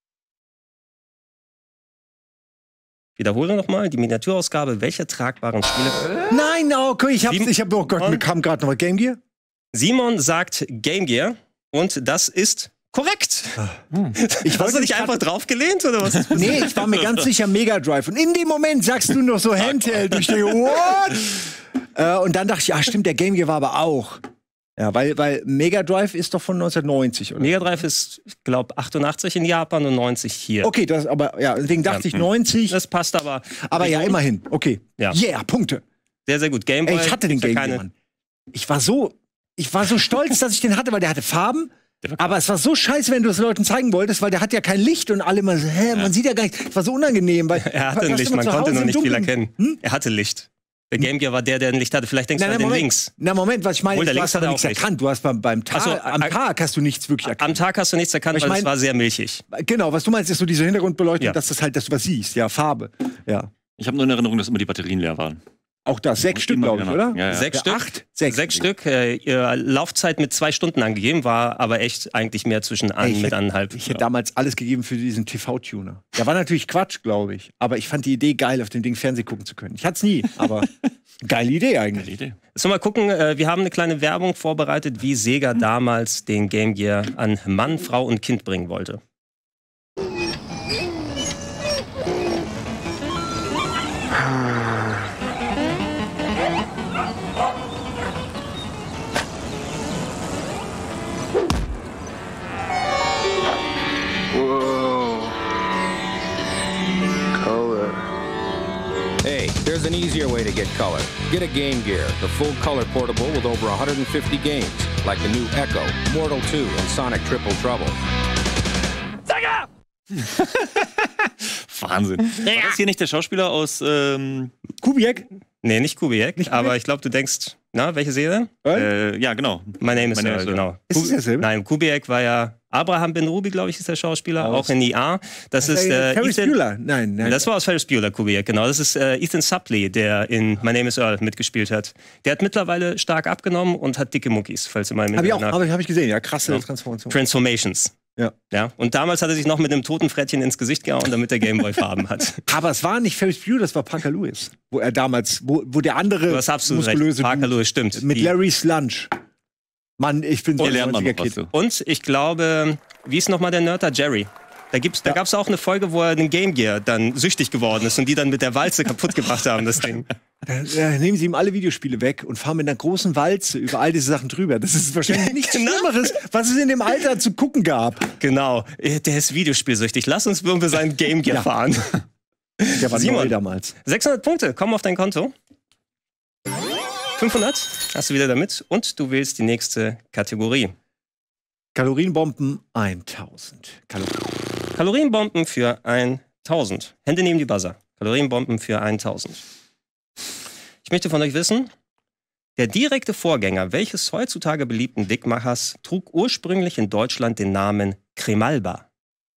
Wiederhole nochmal, die Miniaturausgabe welcher tragbaren Spiele... Nein, oh, okay, ich hab, Sieben- ich hab, oh Gott, mir kam gerade noch mal Game Gear. Simon sagt Game Gear und das ist Korrekt. Ich Hast wollte du dich einfach draufgelehnt oder was? Nee, ich war mir ganz sicher Mega Drive. Und in dem Moment sagst du noch so Handheld. Und ich denke, what? äh, und dann dachte ich, ja, stimmt, der Game Gear war aber auch. Ja, weil, weil Mega Drive ist doch von neunzehnhundert-neunzig, oder? Mega Drive ist, ich glaube, achtundachtzig in Japan und neunzig hier. Okay, das aber, ja, deswegen dachte ich neunzig. Das passt aber. Aber ja, immerhin. Okay. Ja. Yeah, Punkte. Sehr, sehr gut. Game Boy. Ey, ich hatte den ist ja Game keine- Gear, Mann. Ich war so, ich war so stolz, dass ich den hatte, weil der hatte Farben. Aber es war so scheiße, wenn du es Leuten zeigen wolltest, weil der hat ja kein Licht und alle mal so, hä, man sieht ja gar nicht. Es war so unangenehm, weil Er hatte ein warst Licht, immer man zu konnte Hause nur im nicht viel Dunkeln. erkennen. Hm? Er hatte Licht. Der Game Gear war der, der ein Licht hatte. Vielleicht denkst du Nein, an nein, den Moment. links. Na, Moment, was ich meine, Obwohl, der du links hast hat aber er nichts auch Licht. erkannt. Du hast beim, beim Tag, Ach so, am äh, Tag hast du nichts wirklich erkannt. Am Tag hast du nichts erkannt, Aber ich weil mein- es war sehr milchig. Genau, was du meinst, ist so diese Hintergrundbeleuchtung, Ja. dass das halt, dass du was siehst. Ja, Farbe. Ja. Ich habe nur in Erinnerung, dass immer die Batterien leer waren. Auch das, sechs Und Stück, immer glaube ich, wieder. oder? Ja, ja. Sechs Ja, Stück. acht? Sechs. Sechs Stück. Äh, ihre Laufzeit mit zwei Stunden angegeben, war aber echt eigentlich mehr zwischen an Ey, ich mit hätte- anderthalb. Ich hätte damals alles gegeben für diesen T V-Tuner. Der war natürlich Quatsch, glaube ich. Aber ich fand die Idee geil, auf dem Ding Fernsehen gucken zu können. Ich hatte es nie, aber geile Idee eigentlich. Idee. Sollen wir mal gucken, äh, wir haben eine kleine Werbung vorbereitet, wie Sega damals den Game Gear an Mann, Frau und Kind bringen wollte. Hey, there's an easier way to get color. Get a Game Gear, the full color portable with over one hundred fifty games, like the new Echo, Mortal two, and Sonic Triple Trouble. Wahnsinn. War das hier nicht der Schauspieler aus ähm, Kubiak? Nee, nicht Kubiak, Nicht aber Kubiak? ich glaube, du denkst, na, welche Serie? äh, ja, genau. My Name is My Name Earl, is Earl. genau. Ist es derselbe? Nein, Kubiak war ja Abraham Ben Ruby, glaube ich, ist der Schauspieler, Aus- auch in I A. Das ist äh, Ferris Ethan, Bueller. Nein, nein. das war aus Ferris Bueller, Kubiak, genau. Das ist äh, Ethan Suplee, der in My Name is Earl mitgespielt hat. Der hat mittlerweile stark abgenommen und hat dicke Muckis, falls du mal mit Habe ich auch, einer- habe ich, hab ich gesehen, ja, krasse Ja. Transformation. Transformations. Ja. Ja. Und damals hat er sich noch mit einem toten Frettchen ins Gesicht gehauen, damit der Gameboy Farben hat. Aber es war nicht Ferris Bueller, das war Parker Lewis. Wo er damals, wo, wo der andere Du hast absolut recht. muskulöse Parker Dude Lewis, stimmt. mit Die- Larry's Lunch. Mann, ich bin so Hier ein lernt man noch was. neunziger Du. Kid. Und ich glaube, wie ist nochmal der Nerd da? Jerry. Da, gibt's, da Ja. gab es auch eine Folge, wo er den Game Gear dann süchtig geworden ist und die dann mit der Walze kaputt gebracht haben, das Ding. Dann äh, nehmen sie ihm alle Videospiele weg und fahren mit einer großen Walze über all diese Sachen drüber. Das ist wahrscheinlich nichts Genau. Schlimmeres, was es in dem Alter zu gucken gab. Genau. Äh, Der ist Videospielsüchtig. Lass uns irgendwie seinen Game Gear Ja. fahren. Der war Simon. neu damals. sechshundert Punkte kommen auf dein Konto. fünfhundert hast du wieder damit. Und du wählst die nächste Kategorie. Kalorienbomben tausend. Kalorien. Kalorienbomben für tausend. Hände neben die Buzzer. Kalorienbomben für tausend. Ich möchte von euch wissen, der direkte Vorgänger welches heutzutage beliebten Dickmachers trug ursprünglich in Deutschland den Namen Cremalba.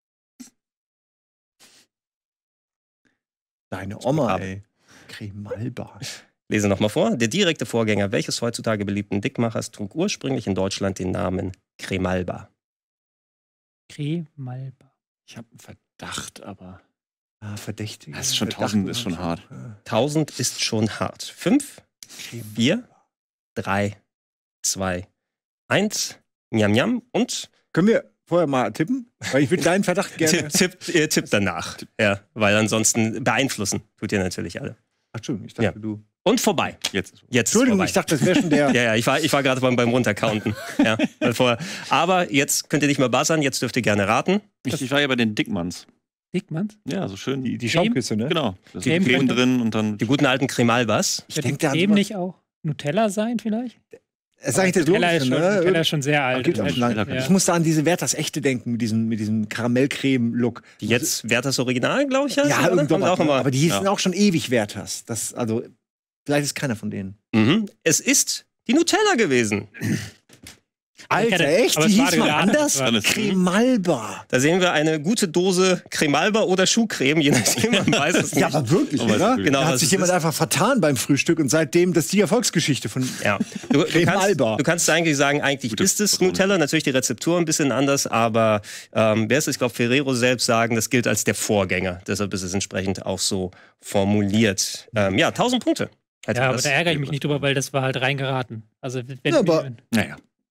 Deine Oma, Ab. ey. Cremalba. Lese nochmal vor. Der direkte Vorgänger welches heutzutage beliebten Dickmachers trug ursprünglich in Deutschland den Namen Cremalba. Cremalba. Ich habe einen Verdacht, aber. Ah, verdächtig. Das ist schon tausend, ist schon hart. tausend ist schon hart. Fünf, vier, drei, zwei, eins. Njam, njam. Und Können wir vorher mal tippen? Weil ich würde deinen Verdacht gerne. tipp, tipp, ihr tippt danach. Ja, weil ansonsten beeinflussen tut ihr natürlich alle. Ach, Entschuldigung, ich dachte, Ja. du. Und vorbei. Jetzt. Jetzt ist Entschuldigung, vorbei. ich dachte, das wäre schon der. Ja, ja, ich war, ich war gerade beim, beim Runtercounten. Ja, weil vorher. Aber jetzt könnt ihr nicht mehr buzzern, jetzt dürft ihr gerne raten. Ich, ich war ja bei den Dickmanns. Dickmanns? Ja, so schön. Die, die Schaumküsse, ne? Genau. Da Creme sind Creme könnte- drin und dann. Die guten alten Cremalbas. Ich Könnte denke, da Creme nicht auch Nutella sein vielleicht? Das ist eigentlich das Nutella ist Logische, schon, ne? Nutella ist schon sehr alt. Gibt's auch schon lange. Ja. Ich musste an diese Werthers Echte denken, mit diesem, mit diesem Karamellcreme-Look. Die jetzt Werthers Original, glaube ich. heißt, Ja, oder? irgendwann Kommt auch immer. aber die hießen Ja. auch schon ewig Werthers. Das, also, vielleicht ist keiner von denen. Mhm. Es ist die Nutella gewesen. Alter, hatte- echt? aber Die es war hieß mal wieder anders? anders. Cremalba. Da sehen wir eine gute Dose Cremalba oder Schuhcreme, je nachdem, man weiß es nicht. Ja, aber wirklich, Aber oder? es- genau, da hat was sich es jemand ist. einfach vertan beim Frühstück und seitdem, das ist die Erfolgsgeschichte von. Ja. Du, du, Cremalba. kannst, du kannst eigentlich sagen, eigentlich Gute ist es Patrone. Nutella, natürlich die Rezeptur ein bisschen anders, aber ähm, wer ist es? Ich glaube, Ferrero selbst sagen, das gilt als der Vorgänger. Deshalb ist es entsprechend auch so formuliert. Ähm, ja, tausend Punkte. Hätte Ja, aber das- da ärgere ich mich nicht drüber, weil das war halt reingeraten. Also, wenn Ja, aber- wir- Naja.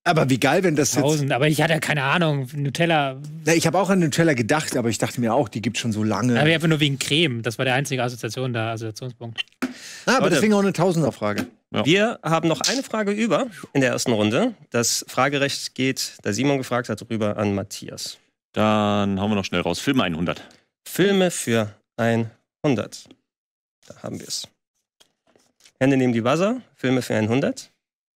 Aber wie geil, wenn das jetzt... Tausend, aber ich hatte ja keine Ahnung, Nutella. Na, ich habe auch an Nutella gedacht, aber ich dachte mir auch, die gibt schon so lange. Aber einfach nur wegen Creme. Das war der einzige Assoziation da, Assoziationspunkt. Ah, aber Leute. deswegen auch eine Tausenderfrage. Ja. Wir haben noch eine Frage über in der ersten Runde. Das Fragerecht geht, da Simon gefragt hat, rüber an Matthias. Dann hauen wir noch schnell raus. Filme hundert. Filme für hundert. Da haben wir es. Hände neben die Buzzer. Filme für hundert.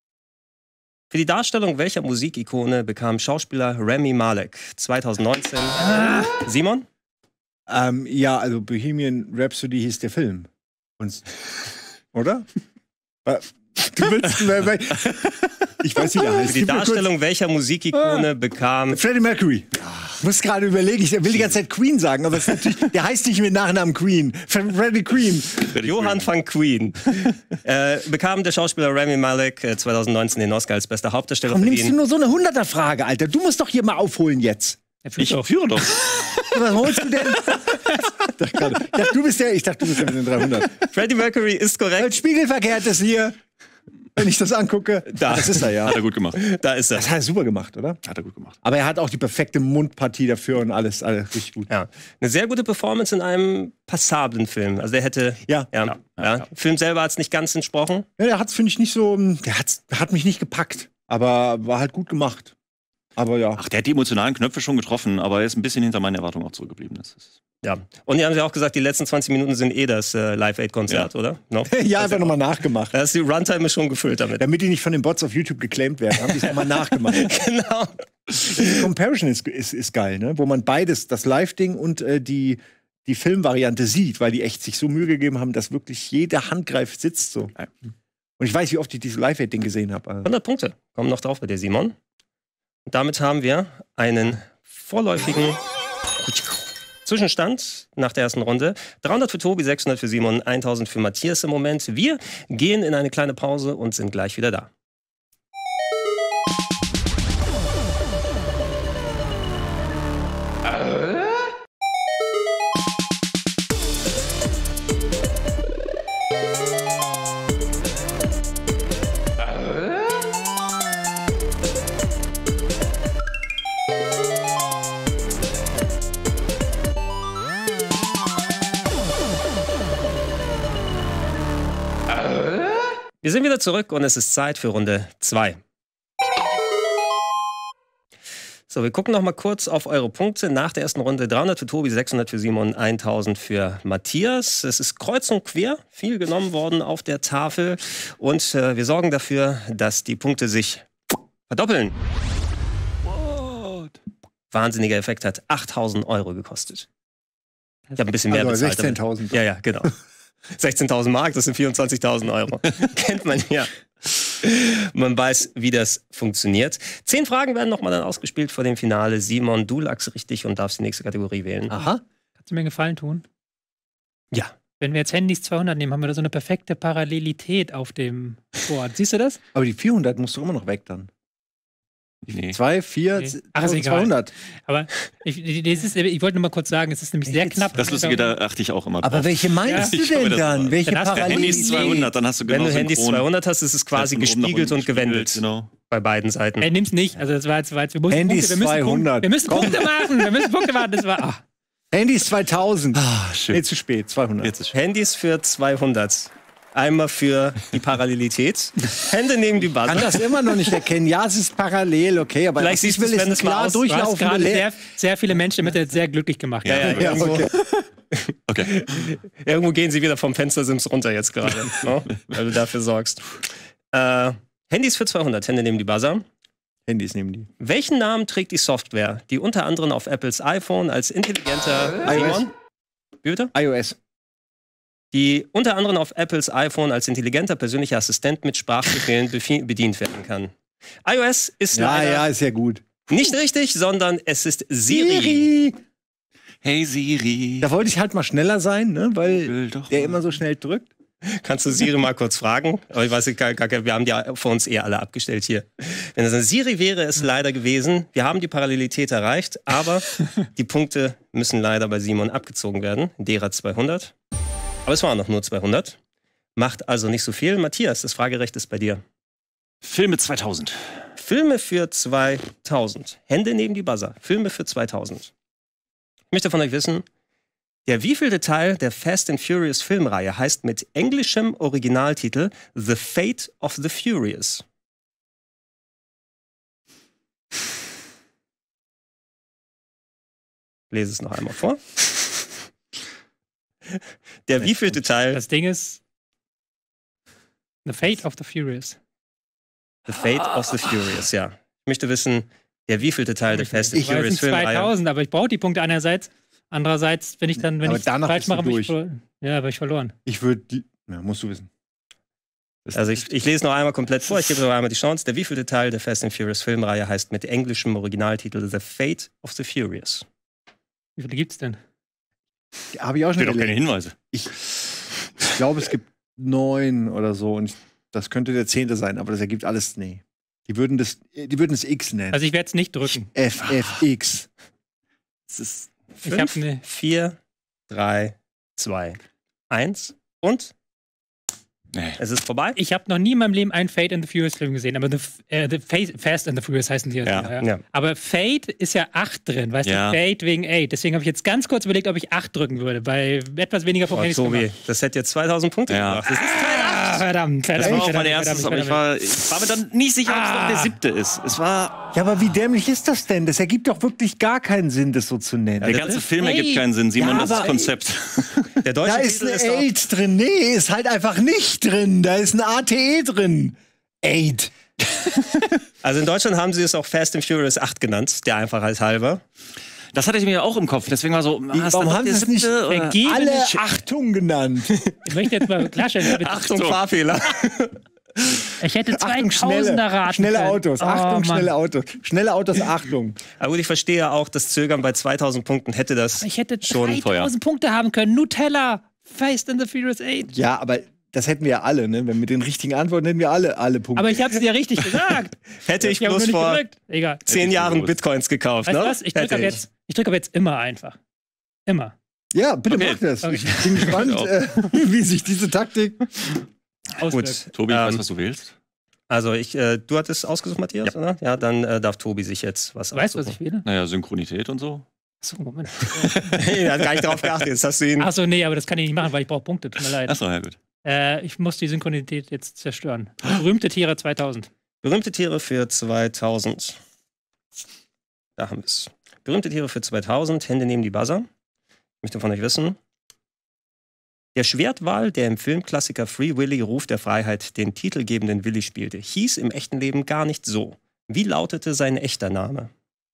Für die Darstellung welcher Musikikone bekam Schauspieler Rami Malek zwanzig neunzehn? Ah. Simon? Ähm, ja, also Bohemian Rhapsody hieß der Film. Und, oder? Du willst, ich weiß nicht, Für die Darstellung welcher Musikikone bekam Freddie Mercury. Ich muss gerade überlegen, ich will die ganze Zeit Queen sagen, aber es ist natürlich, der heißt nicht mit Nachnamen Queen. Freddie Queen. Johann van Queen. äh, bekam der Schauspieler Rami Malek äh, zwanzig neunzehn den Oscar als bester Hauptdarsteller. Warum nimmst du nur so eine Hunderter-Frage, Alter? Du musst doch hier mal aufholen jetzt. Ich auch führe doch. Was holst du denn? Ich dachte, du bist der, ich dachte, du bist der mit den dreihundert. Freddie Mercury ist korrekt. Spiegelverkehrt ist hier. Wenn ich das angucke, da. Das ist er, ja. Hat er gut gemacht. Da ist er. Das hat er super gemacht, oder? Hat er gut gemacht. Aber er hat auch die perfekte Mundpartie dafür und alles, alles richtig gut. Ja. Eine sehr gute Performance in einem passablen Film. Also der hätte, Ja. ja, Ja, ja, ja, ja. Film selber hat es nicht ganz entsprochen. Ja, der hat's, finde ich, nicht so, der hat's, hat mich nicht gepackt. Aber war halt gut gemacht. Aber ja. Ach, der hat die emotionalen Knöpfe schon getroffen, aber er ist ein bisschen hinter meinen Erwartungen auch zurückgeblieben. Das ist Ja. Und die haben ja auch gesagt, die letzten zwanzig Minuten sind eh das äh, Live-Aid-Konzert, Ja. oder? No? ja, einfach nochmal nachgemacht. Das ist die Runtime ist schon gefüllt damit. Damit die nicht von den Bots auf YouTube geclaimt werden, haben die es nochmal nachgemacht. Genau. Die Comparison ist, ist, ist geil, ne? Wo man beides, das Live-Ding und äh, die, die Filmvariante sieht, weil die echt sich so Mühe gegeben haben, dass wirklich jeder Handgreif sitzt so. Ja. Und ich weiß, wie oft ich dieses Live-Aid-Ding gesehen habe. Also. hundert Punkte kommen noch drauf bei dir, Simon. Und damit haben wir einen vorläufigen Zwischenstand nach der ersten Runde. dreihundert für Tobi, sechshundert für Simon, tausend für Matthias im Moment. Wir gehen in eine kleine Pause und sind gleich wieder da. Wir sind wieder zurück und es ist Zeit für Runde zwei. So, wir gucken noch mal kurz auf eure Punkte nach der ersten Runde. dreihundert für Tobi, sechshundert für Simon, tausend für Matthias. Es ist kreuz und quer viel genommen worden auf der Tafel. Und äh, wir sorgen dafür, dass die Punkte sich verdoppeln. What? Wahnsinniger Effekt, hat achttausend Euro gekostet. Ich habe ein bisschen mehr Also bezahlt. sechzehntausend. Ja, ja, genau. sechzehntausend Mark, das sind vierundzwanzigtausend Euro. Kennt man ja. Man weiß, wie das funktioniert. Zehn Fragen werden nochmal dann ausgespielt vor dem Finale. Simon, du lagst richtig und darfst die nächste Kategorie wählen. Aha. Kannst du mir einen Gefallen tun? Ja. Wenn wir jetzt Handys zweihundert nehmen, haben wir da so eine perfekte Parallelität auf dem Board. Siehst du das? Aber die vierhundert musst du immer noch weg dann. Nee. Zwei, vier, Nee. Ach, ist egal. zweihundert. Aber ich, das ist, ich wollte nur mal kurz sagen, es ist nämlich sehr Jetzt- knapp. Das Lustige, da achte ich auch immer drauf. Aber welche meinst Ja. du Ich glaube, denn das dann? war- Welche Dann hast du Parallelität? Handys zweihundert, dann hast du Wenn genau du Handys synchron. zweihundert hast, ist es quasi Da ist oben nach gespiegelt unten und gewendelt. gespiegelt, Genau. Bei beiden Seiten. Ey, nimm's nicht. Also das war jetzt, war jetzt wir mussten Handys Punkte, wir müssen zweihundert. Punkte, wir müssen Komm. Punkte machen. Wir müssen Punkte machen. Das war. Ach. Handys zweitausend. Ah, schön. Nee, zu spät, zweihundert. Jetzt ist schön. Handys für zweihundert. Einmal für die Parallelität. Hände neben die Kann Buzzer. das immer noch nicht erkennen. Ja, es ist parallel, okay, aber Vielleicht was siehst ich will, du's, wenn ist es mal klar aus- Du hast durchlaufende gerade Le- sehr, sehr viele Menschen damit jetzt sehr glücklich gemacht. Ja, ja, Ja, irgendwo, okay. Okay. irgendwo gehen sie wieder vom Fenstersims runter jetzt gerade, ne? Weil du dafür sorgst. Äh, Handys für zweihundert. Hände neben die Buzzer. Handys nehmen die. Welchen Namen trägt die Software, die unter anderem auf Apples iPhone als intelligenter iOS. Simon? Wie bitte? iOS. Die unter anderem auf Apples iPhone als intelligenter persönlicher Assistent mit Sprachbefehlen befi- bedient werden kann. iOS ist Ja, leider ja, ist ja gut. nicht richtig, sondern es ist Siri. Siri. Hey Siri. Da wollte ich halt mal schneller sein, ne? Weil will doch der mal. immer so schnell drückt. Kannst du Siri mal kurz fragen? Aber ich weiß nicht, gar, gar, wir haben die ja vor uns eh alle abgestellt hier. Wenn es ein Siri wäre, es leider gewesen. Wir haben die Parallelität erreicht, aber die Punkte müssen leider bei Simon abgezogen werden. Derer zweihundert. Aber es waren noch nur zweihundert. Macht also nicht so viel. Matthias, das Fragerecht ist bei dir. Filme zweitausend. Filme für zweitausend. Hände neben die Buzzer. Filme für zweitausend. Ich möchte von euch wissen, der wievielte Teil der Fast and Furious Filmreihe heißt mit englischem Originaltitel The Fate of the Furious? Ich lese es noch einmal vor. Der wievielte Teil... Das Ding ist The Fate of the Furious. The Fate of the Furious, ja. Ich möchte wissen, der wievielte Teil der Fast and Ich weiß, Furious es sind Filmreihe... zweitausend, aber ich brauche die Punkte einerseits. Andererseits, wenn ich dann, wenn Aber ich danach falsch bist du mache, habe ich, durch. ver- ja, habe ich verloren. Ich würde die. Ja, musst du wissen. Das Also ich, ich lese noch einmal komplett vor, ich gebe noch einmal die Chance. Der wievielte Teil der Fast and Furious Filmreihe heißt mit englischem Originaltitel The Fate of the Furious? Wie viele gibt's denn? habe ich auch schon Steht doch keine gelesen. Hinweise. Ich, ich glaube, es gibt neun oder so und das könnte der zehnte sein, aber das ergibt alles. Nee. Die würden das, die würden es X nennen. Also ich werde es nicht drücken. F F X. Es ist Ich habe eine. vier, drei, zwei, eins und Nee. es ist vorbei. Ich habe noch nie in meinem Leben einen Fate and the Furious Film gesehen, aber the, äh, the Fa- Fast and the Furious heißen die jetzt. Ja. Ja. Ja. Aber Fate ist ja acht drin, weißt Ja. du? Fate wegen acht. Deswegen habe ich jetzt ganz kurz überlegt, ob ich acht drücken würde. Bei etwas weniger Oh, Punkt hätte ich's Tobi, gemacht. das hätte jetzt zweitausend Punkte Ja. gebracht. Das ist Ah, verdammt, verdammt. Das war auch mein verdammt, erstes, aber verdammt, ich war, ich war mir dann nicht sicher, ob es noch der siebte ist. Es war. Ja, aber wie dämlich ist das denn? Das ergibt doch wirklich gar keinen Sinn, das so zu nennen. Der ganze Film Ey. ergibt keinen Sinn, Simon, Ja, das ist das aber- Konzept. Der deutsche Da ist Titel ein ist auch, Aid drin. Nee, ist halt einfach nicht drin. Da ist ein A T E drin. Aid. also in Deutschland haben sie es auch Fast and Furious acht genannt, der Einfachheit halber. Das hatte ich mir auch im Kopf, deswegen war so, ah, ist Warum dann haben der sie es nicht siebte, oder? Vergeben alle nicht- Achtung genannt? Ich möchte jetzt mal klarstellen, bitte. Achtung, Fahrfehler. Ich hätte Achtung, zweitausender schnelle, raten schnelle können. Autos. Oh, Achtung, Mann. schnelle Autos. Schnelle Autos, Achtung. Aber gut, ich verstehe auch, das Zögern bei zweitausend Punkten hätte das Ich hätte schon dreitausend Punkte haben können. Nutella, Fast and the Furious acht. Ja, aber das hätten wir ja alle, ne? Wenn mit den richtigen Antworten hätten wir alle alle Punkte. Aber ich hab's dir richtig gesagt. Hätte ich Ich habe bloß nur nicht vor gedrückt. Egal. zehn Jahren gewusst. Bitcoins gekauft, Weißt du ne? was? Ich drücke Hätte ab, jetzt- ich drück ab jetzt immer einfach. Immer. ja, bitte Okay. mach das. Okay. Ich bin gespannt, Ja. äh, wie sich diese Taktik. Auswirkt. Gut. Tobi, ich weiß, ähm, was du wählst. Also ich, äh, du hattest ausgesucht, Matthias, oder? Ja, dann äh, darf Tobi sich jetzt was Du weißt, was aussuchen. ich wähle? Naja, Synchronität und so. Achso, Moment. Hey, er hat gar nicht drauf geachtet, jetzt hast du ihn. Achso, nee, aber das kann ich nicht machen, weil ich brauche Punkte. Tut mir leid. Achso, ja gut. Äh, ich muss die Synchronität jetzt zerstören. Berühmte Tiere zweitausend. Berühmte Tiere für zweitausend. Da haben wir es. Berühmte Tiere für zweitausend, Hände neben die Buzzer. Ich möchte von euch wissen. Der Schwertwal, der im Filmklassiker Free Willy Ruf der Freiheit den titelgebenden Willy spielte, hieß im echten Leben gar nicht so. Wie lautete sein echter Name?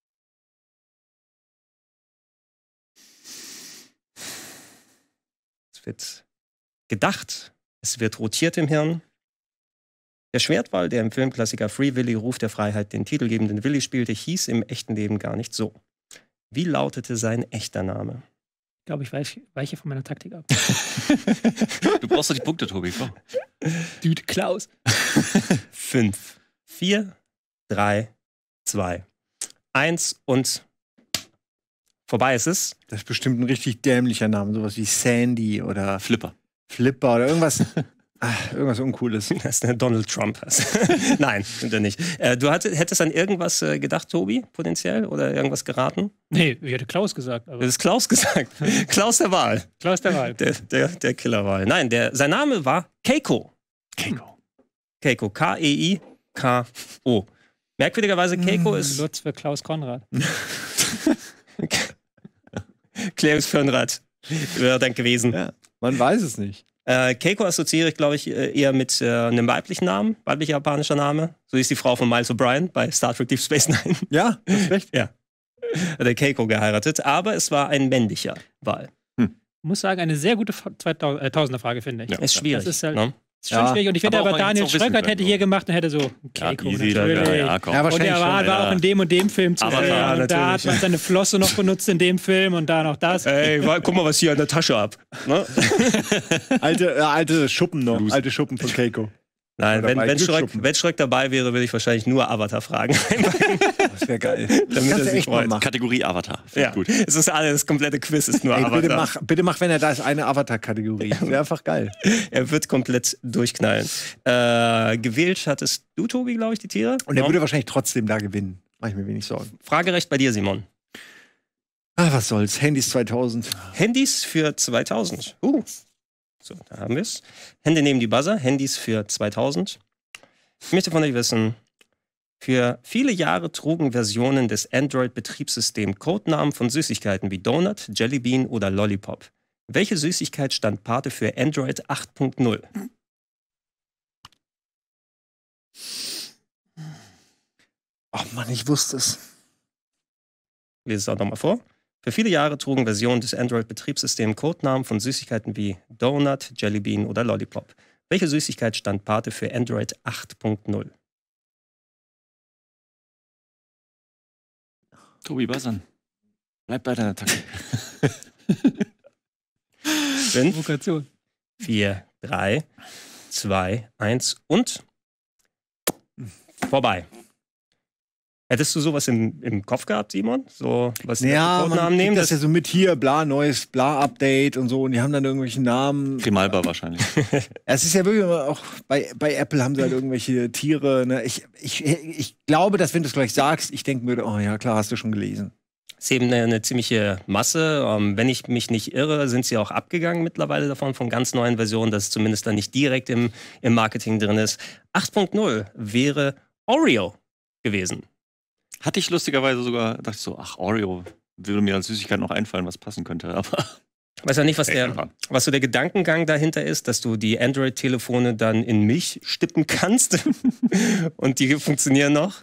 Es wird gedacht, es wird rotiert im Hirn. Der Schwertwal, der im Filmklassiker Free Willy Ruf der Freiheit den titelgebenden Willy spielte, hieß im echten Leben gar nicht so. Wie lautete sein echter Name? Ich glaube, ich weich- weiche von meiner Taktik ab. Du brauchst doch die Punkte, Tobi. Komm. Dude, Klaus. Fünf, vier, drei, zwei, eins und vorbei ist es. Das ist bestimmt ein richtig dämlicher Name. Sowas wie Sandy oder Flipper. Flipper oder irgendwas. Ach, irgendwas Uncooles. Das ist eine Donald Trump. Nein, stimmt er nicht. Äh, du hatte, hättest an irgendwas äh, gedacht, Tobi, potenziell? Oder irgendwas geraten? Nee, ich hätte Klaus gesagt. Aber Das ist Klaus gesagt. Klaus der Wahl. Klaus der Wahl. Der, der, der Killerwahl. Nein, der, sein Name war Keiko. Keiko. Keiko. K E I K O. Merkwürdigerweise, Keiko ist Lutz für Klaus Konrad. Klaus Konrad. Wäre dann gewesen. Ja. Man weiß es nicht. Äh, Keiko assoziiere ich, glaube ich, äh, eher mit äh, einem weiblichen Namen, weiblicher japanischer Name. So ist die Frau von Miles O'Brien bei Star Trek Deep Space Nine. Ja, das ist recht. Ja. Hat der Keiko geheiratet, aber es war ein männlicher Wahl. Ich muss sagen, eine sehr gute zweitausender-Frage, finde ich. Ja. Ist schwierig. Das ist halt ne? ist schon Ja. schwierig. Und ich finde Aber aber, auch mal Daniel jetzt auch wissen Schröckert können, hätte so. hier gemacht und hätte so, Keiko, easy, natürlich. ja, ja, komm. Ja, Und wahrscheinlich der war, schon. war ja. auch in dem und dem Film zu Aber sehen. ja, und da natürlich. hat man seine Flosse noch benutzt in dem Film und da noch das. Ey, wa- guck mal, was hier an der Tasche ab. Ne? Alte, äh, alte Schuppen noch. Alte Schuppen von Keiko. Nein, wenn, dabei, wenn, Shrek, Glücksschuppen. wenn Shrek dabei wäre, würde ich wahrscheinlich nur Avatar fragen. Das wäre geil. Damit Kannst er du sich echt mal freut. machen. Kategorie Avatar. Finde Ja, ich gut. es ist alles, das komplette Quiz ist nur Ey, Avatar. bitte, mach, bitte mach, wenn er da ist, eine Avatar-Kategorie. Das wäre einfach geil. Er wird komplett durchknallen. Äh, gewählt hattest du, Tobi, glaube ich, die Tiere. Und er Ja. würde wahrscheinlich trotzdem da gewinnen. Mach ich mir wenig Sorgen. Fragerecht bei dir, Simon. Ah, was soll's. Handys zweitausend. Handys für zweitausend. Uh. So, da haben wir es. Hände neben die Buzzer. Handys für zweitausend. Ich möchte von euch wissen, für viele Jahre trugen Versionen des Android-Betriebssystems Codenamen von Süßigkeiten wie Donut, Jellybean oder Lollipop. Welche Süßigkeit stand Pate für Android acht Punkt null? Ach Mann, ich wusste es. Ich lese es auch nochmal vor. Für viele Jahre trugen Versionen des Android-Betriebssystems Codenamen von Süßigkeiten wie Donut, Jellybean oder Lollipop. Welche Süßigkeit stand Pate für Android acht Punkt null? Tobi Basan. Bleib bei deiner Taktik. Fünf, Provokation. vier, drei, zwei, eins und vorbei. Hättest du sowas im, im Kopf gehabt, Simon? So, was die Ja, man Codenamen kriegt nehmen? das ja so mit hier, bla, neues Bla-Update und so. Und die haben dann irgendwelche Namen. Primalbar wahrscheinlich. Es ist ja wirklich immer auch, bei, bei Apple haben sie halt irgendwelche Tiere. Ne? Ich, ich, ich glaube, dass wenn du es gleich sagst, ich denken würde, oh ja, klar, hast du schon gelesen. ist eben eine, eine ziemliche Masse. Ähm, wenn ich mich nicht irre, sind sie auch abgegangen mittlerweile davon, von ganz neuen Versionen, dass es zumindest dann nicht direkt im, im Marketing drin ist. acht Punkt null wäre Oreo gewesen. Hatte ich lustigerweise sogar, dachte ich so, ach, Oreo würde mir als Süßigkeit noch einfallen, was passen könnte, aber. Ich weiß ja nicht, was, Ey, der, einfach. was so der Gedankengang dahinter ist, dass du die Android-Telefone dann in Milch stippen kannst und die funktionieren noch.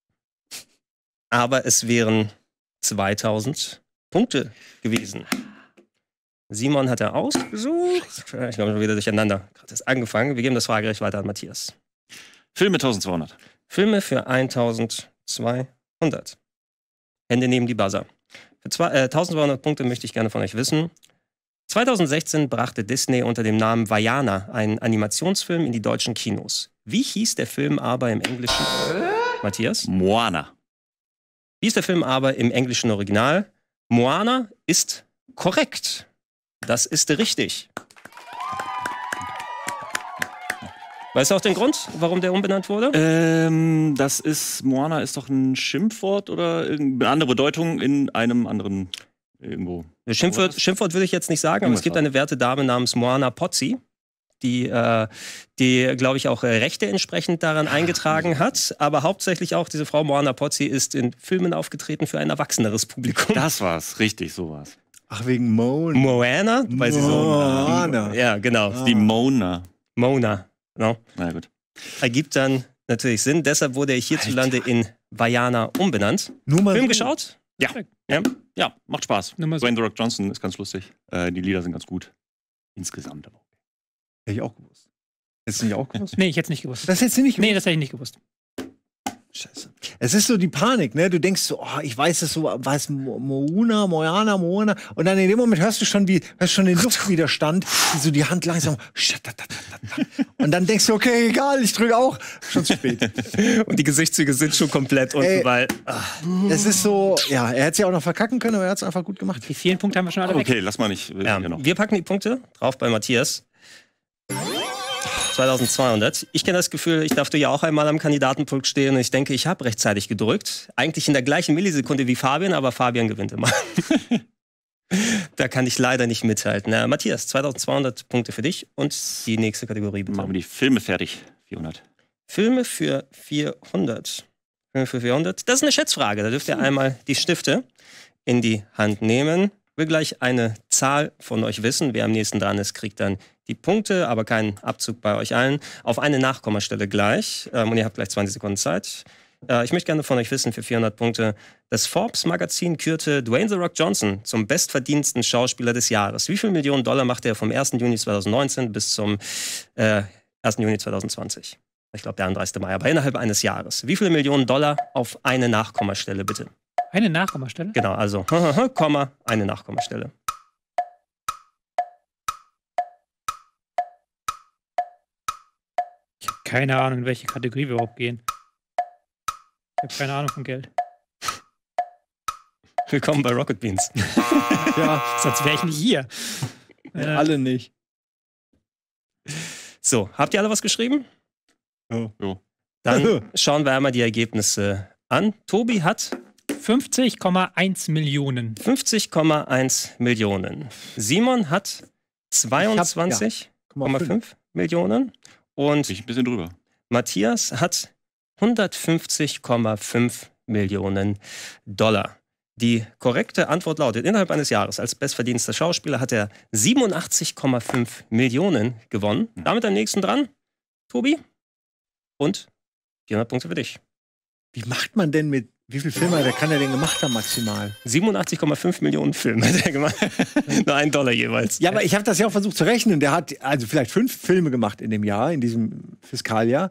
Aber es wären zweitausend Punkte gewesen. Simon hat er ausgesucht. Ich glaube, schon wieder durcheinander. Gerade erst angefangen. Wir geben das Fragerecht weiter an Matthias. Filme eintausendzweihundert. Filme für eintausendzweihundert. Hände neben die Buzzer. Für zwei, äh, eintausendzweihundert Punkte möchte ich gerne von euch wissen. zweitausendsechzehn brachte Disney unter dem Namen Vaiana einen Animationsfilm in die deutschen Kinos. Wie hieß der Film aber im Englischen? Matthias? Moana. Wie ist der Film aber im englischen Original? Moana ist korrekt. Das ist richtig. Weißt du auch den Grund, warum der umbenannt wurde? Ähm, das ist, Moana ist doch ein Schimpfwort oder irgendeine andere Bedeutung in einem anderen irgendwo. Schimpfwort, Schimpfwort würde ich jetzt nicht sagen, aber es gibt eine werte Dame namens Moana Pozzi, die, äh, die glaube ich, auch äh, Rechte entsprechend daran eingetragen hat. Aber hauptsächlich auch diese Frau Moana Pozzi ist in Filmen aufgetreten für ein erwachseneres Publikum. Das war's, richtig, so war's. Ach, wegen Moan. Moana, weil sie so. Moana. Ja, genau. Ah. Die Mona. Mona. Genau. Na gut. Ergibt dann natürlich Sinn. Deshalb wurde er hierzulande in Vaiana umbenannt. Nur mal Film so. geschaut? Ja. Ja. Ja, macht Spaß. Nur mal so. Dwayne The Rock Johnson ist ganz lustig. Äh, die Lieder sind ganz gut. Insgesamt aber. Hätte ich auch gewusst. Hättest du nicht auch gewusst? Nee, ich hätte es nicht gewusst. Das hättest du nicht gewusst? Nee, das hätte ich nicht gewusst. Scheiße. Es ist so die Panik, ne? Du denkst so, oh, ich weiß es so, weiß Mo- Moana, Moana, Moana. Und dann in dem Moment hörst du schon, wie, hörst schon den Luftwiderstand, wie so die Hand langsam. Und dann denkst du, okay, egal, ich drücke auch. Schon zu spät. Und die Gesichtszüge sind schon komplett unten, Ey. weil. Es ist so, ja, er hätte es ja auch noch verkacken können, aber er hat es einfach gut gemacht. Die vielen Punkte haben wir schon alle weg. Okay, lass mal nicht. Wir Ja, sind ja noch. wir packen die Punkte drauf bei Matthias. zweitausendzweihundert. Ich kenne das Gefühl, ich darf ja auch einmal am Kandidatenpult stehen und ich denke, ich habe rechtzeitig gedrückt. Eigentlich in der gleichen Millisekunde wie Fabian, aber Fabian gewinnt immer. Da kann ich leider nicht mithalten. Na, Matthias, zweitausendzweihundert Punkte für dich und die nächste Kategorie bitte. Machen wir die Filme fertig. vierhundert. Filme für vierhundert. Filme für vierhundert. Das ist eine Schätzfrage. Da dürft ihr einmal die Stifte in die Hand nehmen. Ich will gleich eine Zahl von euch wissen. Wer am nächsten dran ist, kriegt dann die Punkte, aber keinen Abzug bei euch allen. Auf eine Nachkommastelle gleich. Ähm, und ihr habt gleich zwanzig Sekunden Zeit. Äh, ich möchte gerne von euch wissen, für vierhundert Punkte. Das Forbes-Magazin kürte Dwayne The Rock Johnson zum bestverdiensten Schauspieler des Jahres. Wie viele Millionen Dollar machte er vom ersten Juni zweitausendneunzehn bis zum äh, ersten Juni zweitausendzwanzig? Ich glaube, der einunddreißigsten Mai, aber innerhalb eines Jahres. Wie viele Millionen Dollar auf eine Nachkommastelle, bitte? Eine Nachkommastelle? Genau, also, Komma, eine Nachkommastelle. Ich habe keine Ahnung, in welche Kategorie wir überhaupt gehen. Ich habe keine Ahnung von Geld. Willkommen bei Rocket Beans. Ja, Sonst wäre ich nicht hier. Äh, alle nicht. So, habt ihr alle was geschrieben? Ja. Jo. Dann schauen wir einmal die Ergebnisse an. Tobi hat fünfzig Komma eins Millionen. fünfzig Komma eins Millionen. Simon hat zweiundzwanzig Komma fünf Millionen. Und Bin ich ein bisschen drüber. Matthias hat hundertfünfzig Komma fünf Millionen Dollar. Die korrekte Antwort lautet, innerhalb eines Jahres als bestverdienster Schauspieler hat er siebenundachtzig Komma fünf Millionen gewonnen. Damit am nächsten dran, Tobi. Und vierhundert Punkte für dich. Wie macht man denn mit, wie viel Filme der kann er denn gemacht haben maximal? siebenundachtzig Komma fünf Millionen Filme hat er gemacht. Nur einen Dollar jeweils. Ja, aber ich habe das ja auch versucht zu rechnen. Der hat also vielleicht fünf Filme gemacht in dem Jahr, in diesem Fiskaljahr.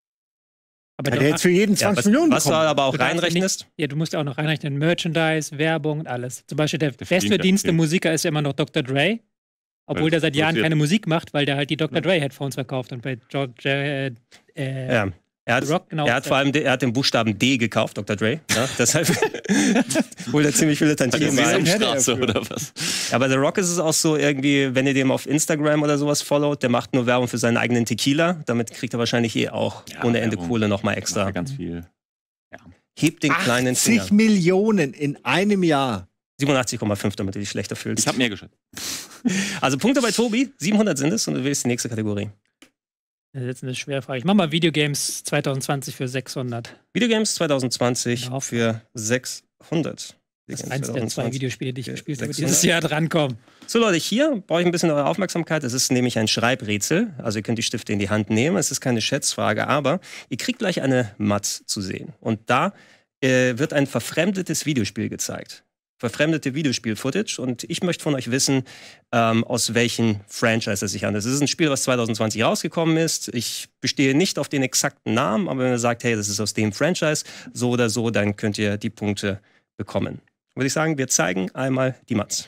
Aber Der du, hätte jetzt für jeden Ja, zwanzig was, Millionen was du bekommen. aber auch Du darfst reinrechnest. ja, du musst ja auch noch reinrechnen Merchandise, Werbung und alles. Zum Beispiel der, Der verdient bestverdienste ganz viel. Musiker ist ja immer noch Doktor Dre. Obwohl Weil der seit Jahren produziert. keine Musik macht, weil der halt die Doktor Dre Headphones verkauft. Und bei George, äh, äh, Ja. Er hat, Rock, genau. er hat vor allem de- er hat den Buchstaben D gekauft, Doktor Dre. Ja, deshalb holt er ziemlich viele Tantiemen Also, ein. hätte er Straße für. oder was? Ja, bei The Rock ist es auch so, irgendwie, wenn ihr dem auf Instagram oder sowas followt, der macht nur Werbung für seinen eigenen Tequila. Damit kriegt er wahrscheinlich eh auch Ja, ohne Ende Werbung. Kohle nochmal Macht extra. ja ganz viel. Hebt den kleinen Finger. achtzig Millionen in einem Jahr. siebenundachtzig Komma fünf, damit du dich schlechter fühlst. Ich habe mehr geschätzt. Also Punkte bei Tobi, siebenhundert sind es und du wählst die nächste Kategorie. Das ist jetzt eine schwere Frage. Ich mach mal Videogames zwanzig zwanzig für sechshundert. Videogames zwanzig zwanzig Genau. für sechshundert. Das ist Videogames eins der zwei zwanzig zwanzig. Videospiele, die ich Ja, gespielt habe, sechshundert. dieses Jahr drankommen. So Leute, hier brauche ich ein bisschen eure Aufmerksamkeit. Es ist nämlich ein Schreibrätsel. Also ihr könnt die Stifte in die Hand nehmen. Es ist keine Schätzfrage, aber ihr kriegt gleich eine Mat zu sehen. Und da äh, wird ein verfremdetes Videospiel gezeigt. Verfremdete Videospiel-Footage. Und ich möchte von euch wissen, ähm, aus welchen Franchise es sich handelt. Es ist ein Spiel, was zwanzig zwanzig rausgekommen ist. Ich bestehe nicht auf den exakten Namen, aber wenn ihr sagt, hey, das ist aus dem Franchise, so oder so, dann könnt ihr die Punkte bekommen. Würde ich sagen, wir zeigen einmal die Mats.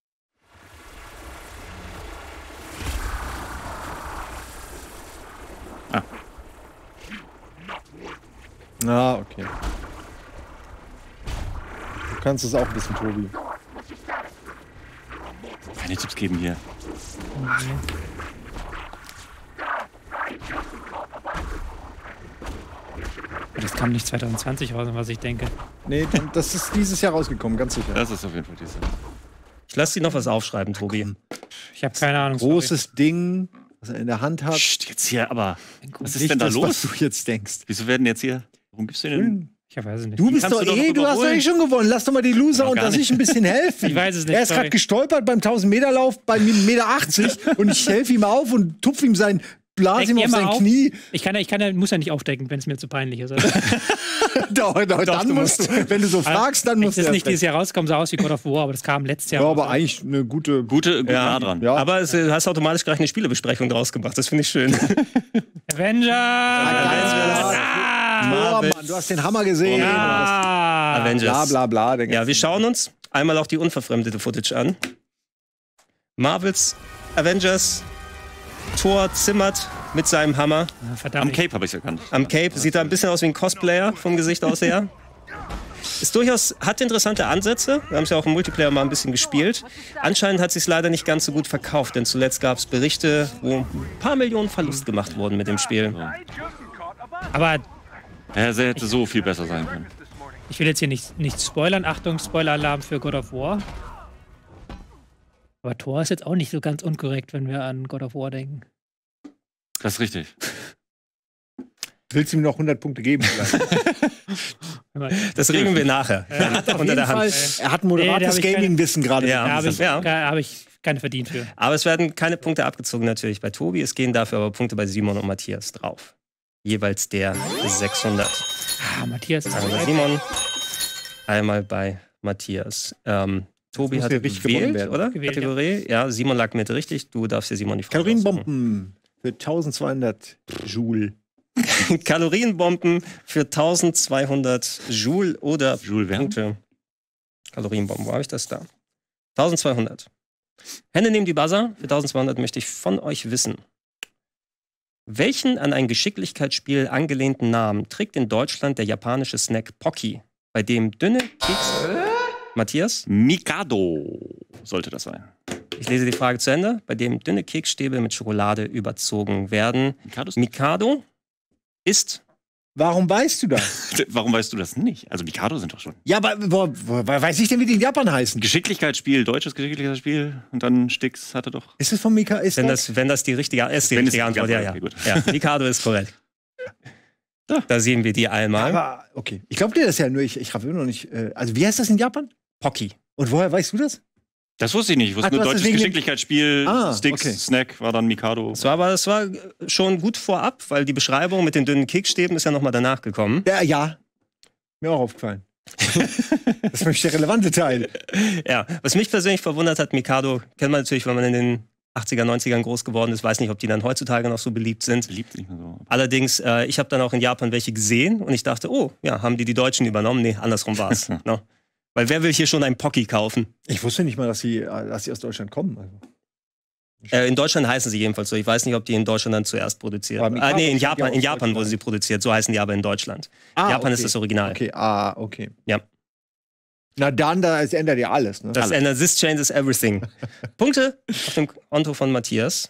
Ah, okay. Du kannst es auch ein bisschen, Tobi. Keine Tipps geben hier. Das kam nicht zwanzig zwanzig raus, was ich denke. Nee, dann- das ist dieses Jahr rausgekommen, ganz sicher. Das ist auf jeden Fall diese. Ich lasse dir noch was aufschreiben, Tobi. Ich habe keine Ahnung. sorry. Großes Ding, was er in der Hand hat. Psst, jetzt hier, aber. Was ist Nicht denn da das, los? was du jetzt denkst. Wieso werden jetzt hier. Warum gibst du denn. Ich weiß es nicht. Du bist kannst doch du doch eh, noch du hast doch überholen. eh schon gewonnen. Lass doch mal die Loser Noch unter gar sich nicht. ein bisschen helfen. Ich weiß es nicht, Er ist sorry. gerade gestolpert beim tausend-Meter-Lauf bei einem Meter achtzig und ich helfe ihm auf und tupfe ihm sein, blase Deck ihm dir auf mal sein auf. Knie. Ich kann, ja- ich kann, ja- muss ja nicht aufdecken, wenn es mir zu peinlich ist. Also, Doch, doch, dann du musst du, wenn du so fragst, dann musst es du. ist erst nicht dieses recht. Jahr rausgekommen, sah aus wie God of War, aber das kam letztes Jahr Ja, raus. aber eigentlich eine gute. Gute, gut Ja. nah dran. Ja. Aber es, äh, du hast automatisch gleich eine Spielebesprechung draus gemacht. Das finde ich schön. Avengers! Oh, Mann, du hast den Hammer gesehen. Ah! Avengers. Bla bla bla. der Ja, ganze- wir schauen uns einmal auch die unverfremdete Footage an. Marvels Avengers. Thor zimmert mit seinem Hammer. Ah, Verdammt. Am Cape habe ich erkannt. Am Cape sieht er ein bisschen aus wie ein Cosplayer vom Gesicht aus her. Ist durchaus, hat interessante Ansätze. Wir haben es ja auch im Multiplayer mal ein bisschen gespielt. Anscheinend hat es sich leider nicht ganz so gut verkauft, denn zuletzt gab es Berichte, wo ein paar Millionen Verlust gemacht wurden mit dem Spiel. Aber Ja, er hätte so viel besser sein können. ich will jetzt hier nicht, nicht spoilern. Achtung, Spoiler-Alarm für God of War. Aber Thor ist jetzt auch nicht so ganz unkorrekt, wenn wir an God of War denken. Das ist richtig. Willst du ihm noch hundert Punkte geben? Das regeln wir nachher. Auf Unter der jeden Fall, Hand. er hat Nee, da moderates hab ich keine- Gaming-Wissen gerade. Ja. Da habe ich, Ja. da hab ich keine verdient für. Aber es werden keine Punkte abgezogen natürlich bei Tobi. Es gehen dafür aber Punkte bei Simon und Matthias drauf. Jeweils der sechshundert. Ah, Matthias ist Einmal bei Simon, einmal bei Matthias. Ähm, Tobi muss hat hier richtig gewonnen gewählt, werden. oder? Gewählt, Kategorie? Ja. Simon lag mit richtig. Du darfst dir Simon die Frage Kalorienbomben für eintausendzweihundert Joule. aussuchen. Kalorienbomben für eintausendzweihundert Joule oder Jules Verne. Punkte. Kalorienbomben, wo habe ich das da? eintausendzweihundert. Hände neben die Buzzer. Für eintausendzweihundert möchte ich von euch wissen. Welchen an ein Geschicklichkeitsspiel angelehnten Namen trägt in Deutschland der japanische Snack Pocky, bei dem dünne Keks... Matthias? Mikado sollte das sein. Ich lese die Frage zu Ende. Bei dem dünne Keksstäbe mit Schokolade überzogen werden. Mikado, Mikado ist... Warum weißt du das? Warum weißt du das nicht? Also Mikado sind doch schon. Ja, aber wo, wo, weiß ich denn, wie die in Japan heißen? Geschicklichkeitsspiel, deutsches Geschicklichkeitsspiel und dann Stix hatte doch. Ist es von Mika? Ist Wenn das? das, wenn das die richtige, ist die Wenn es richtige die Antwort, ja, Antwort, ja. okay, gut. ja. Mikado ist korrekt. Da sehen wir die einmal. Aber, okay. Ich glaube dir das ja nur, ich, ich habe immer noch nicht. Äh, also, wie heißt das in Japan? Pocky. Und woher weißt du das? Das wusste ich nicht. Ich wusste Ach, du nur hast deutsches deswegen- Geschicklichkeitsspiel, Ah, Stix, okay. Snack war dann Mikado. Das war aber das war schon gut vorab, weil die Beschreibung mit den dünnen Keksstäben ist ja nochmal danach gekommen. Ja, ja. Mir auch aufgefallen. Das ist nämlich der relevante Teil. Ja, was mich persönlich verwundert hat, Mikado kennt man natürlich, wenn man in den achtziger, neunzigern groß geworden ist. Weiß nicht, ob die dann heutzutage noch so beliebt sind. Beliebt nicht mehr so. Allerdings, äh, ich habe dann auch in Japan welche gesehen und ich dachte, oh, ja, haben die die Deutschen übernommen? Nee, andersrum war es. no. Weil wer will hier schon ein Pocky kaufen? Ich wusste nicht mal, dass sie, dass sie aus Deutschland kommen. Also. Äh, in Deutschland heißen sie jedenfalls so. Ich weiß nicht, ob die in Deutschland dann zuerst produziert Aber wurden. Mikado Ah, nee, in steht ja Japan, aus in Japan Deutschland. wurden sie produziert. So heißen die aber in Deutschland. Ah, Japan okay. ist das Original. Okay, ah, okay. Ja. Na dann, da es ändert ja alles, ne? Das ändert, this changes everything. Punkte auf dem Konto von Matthias.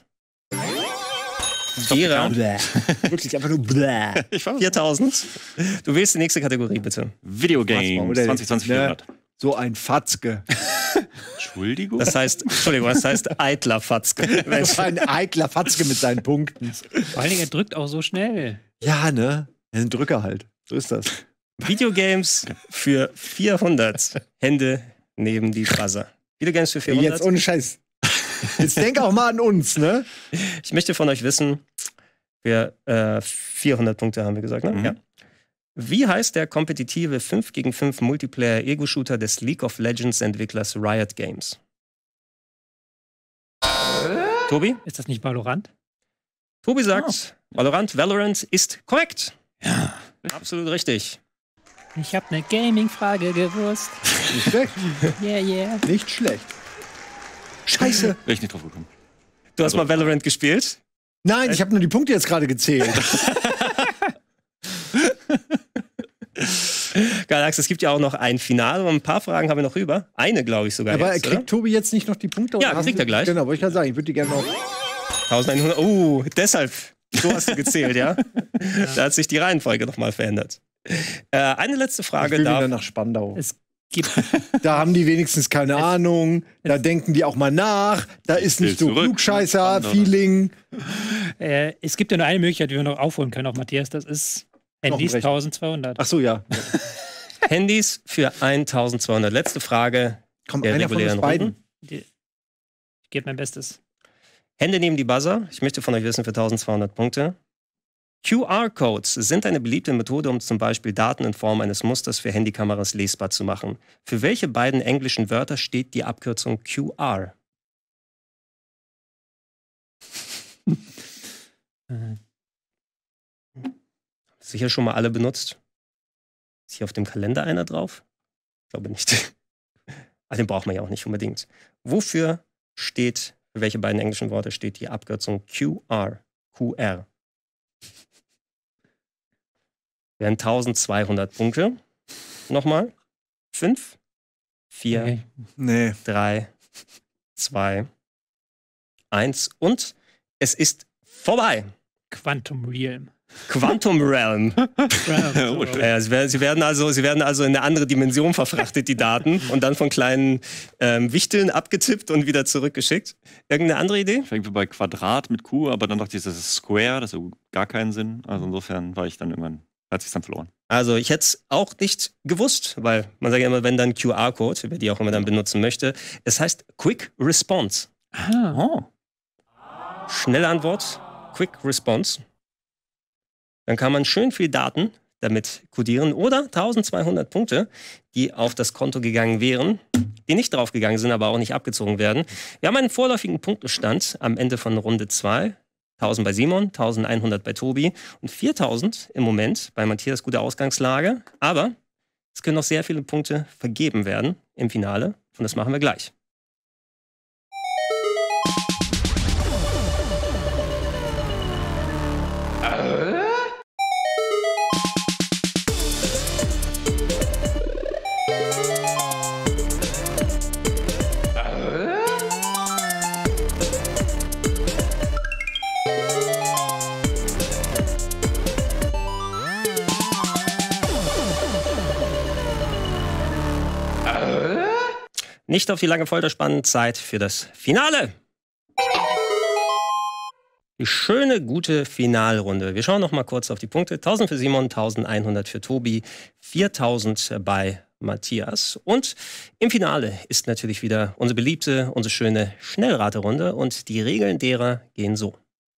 Gera, Bläh. Wirklich einfach nur bläh. Ich weiß. viertausend. Du wählst die nächste Kategorie, bitte. Videogames Oder- zwanzig zwanzig ne? vierhundert. So ein Fatzke. Entschuldigung? Das heißt, Entschuldigung, das heißt eitler Fatzke. So ein eitler Fatzke mit seinen Punkten. Vor allen Dingen, er drückt auch so schnell. Ja, ne? Er ist ein Drücker halt. So ist das. Videogames für vierhundert. Hände neben die Buzzer. Videogames für vierhundert. Jetzt ohne Scheiß. Jetzt denk auch mal an uns, ne? Ich möchte von euch wissen, wir äh, vierhundert Punkte haben wir gesagt, ne? Mhm. Ja. Wie heißt der kompetitive fünf gegen fünf Multiplayer-Ego-Shooter des League of Legends-Entwicklers Riot Games? Tobi? Ist das nicht Valorant? Tobi sagt, Valorant, Valorant ist korrekt. Ja. Absolut richtig. Ich habe eine Gaming-Frage gewusst. Nicht schlecht. Yeah, yeah. Nicht schlecht. Scheiße. Wäre ich nicht drauf gekommen. Du hast Also- mal Valorant gespielt? Nein, ich habe nur die Punkte jetzt gerade gezählt. Galax, es gibt ja auch noch ein Finale und ein paar Fragen haben wir noch rüber. Eine, glaube ich, sogar. Aber jetzt, kriegt oder? Tobi jetzt nicht noch die Punkte? Ja, Oder hast kriegt du- er gleich. Genau, wollte ich gerade sagen. Ich würde die gerne noch. eintausendeinhundert. Oh, deshalb. So hast du gezählt, ja? Da hat sich die Reihenfolge nochmal verändert. Äh, eine letzte Ich Frage will wieder darf. nach Spandau. Es gibt Da haben die wenigstens keine Ahnung. Da denken die auch mal nach. Da ist will nicht so zurück. Klugscheißer-Feeling. äh, es gibt ja nur eine Möglichkeit, die wir noch aufholen können, auch Matthias. Das ist Handys Rechner. eintausendzweihundert. Ach so, ja. Handys für eintausendzweihundert. Letzte Frage Komm, der einer von uns regulären beiden. Runden. Ich gebe mein Bestes. Hände neben die Buzzer. Ich möchte von euch wissen für eintausendzweihundert Punkte. Q R-Codes sind eine beliebte Methode, um zum Beispiel Daten in Form eines Musters für Handykameras lesbar zu machen. Für welche beiden englischen Wörter steht die Abkürzung Q R? Äh, Sicher schon mal alle benutzt? Ist hier auf dem Kalender einer drauf? Ich glaube nicht. Ah, den braucht man ja auch nicht unbedingt. Wofür steht, für welche beiden englischen Worte steht die Abkürzung Q R? Q R. Wären eintausendzweihundert Punkte. Nochmal. Fünf, vier, okay. Nee. drei, zwei, eins und es ist vorbei. Quantum Realm. Quantum Realm. Oh, schön. Ja, sie, werden, sie, werden also, sie werden also in eine andere Dimension verfrachtet, die Daten, und dann von kleinen ähm, Wichteln abgetippt und wieder zurückgeschickt. Irgendeine andere Idee? Ich war irgendwie bei Quadrat mit Q, aber dann dachte ich, das ist Square, das hat gar keinen Sinn. Also insofern war ich dann irgendwann, hat sich dann verloren. Also ich hätte es auch nicht gewusst, weil man sagt ja immer, wenn dann Q R-Code, wer die auch immer dann benutzen möchte. Es heißt Quick Response. Ah, Oh. Schnelle Antwort, Quick Response. Dann kann man schön viel Daten damit kodieren oder eintausendzweihundert Punkte, die auf das Konto gegangen wären, die nicht draufgegangen sind, aber auch nicht abgezogen werden. Wir haben einen vorläufigen Punktestand am Ende von Runde zwei. tausend bei Simon, eintausendeinhundert bei Tobi und viertausend im Moment bei Matthias. Gute Ausgangslage. Aber es können noch sehr viele Punkte vergeben werden im Finale und das machen wir gleich. Nicht auf die lange Folter spannen, Zeit für das Finale. Die schöne, gute Finalrunde. Wir schauen noch mal kurz auf die Punkte. tausend für Simon, eintausendeinhundert für Tobi, viertausend bei Matthias. Und im Finale ist natürlich wieder unsere beliebte, unsere schöne Schnellraterunde. Und die Regeln derer gehen so.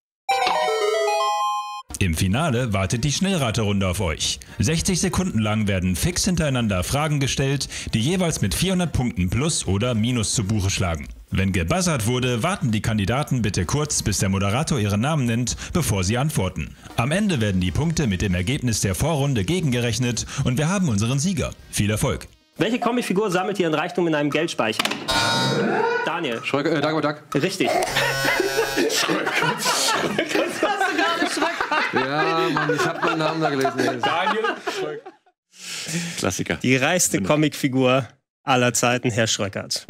Im Finale wartet die Schnellraterunde auf euch. sechzig Sekunden lang werden fix hintereinander Fragen gestellt, die jeweils mit vierhundert Punkten plus oder minus zu Buche schlagen. Wenn gebuzzert wurde, warten die Kandidaten bitte kurz, bis der Moderator ihren Namen nennt, bevor sie antworten. Am Ende werden die Punkte mit dem Ergebnis der Vorrunde gegengerechnet und wir haben unseren Sieger. Viel Erfolg! Welche Comicfigur sammelt ihren Reichtum in einem Geldspeicher? Daniel. Schreck, äh, Dagobah Duck. Richtig. Ja, Mann, ich hab meinen Namen da gelesen. Daniel. Klassiker. Die reichste Comicfigur aller Zeiten, Herr Schröckert.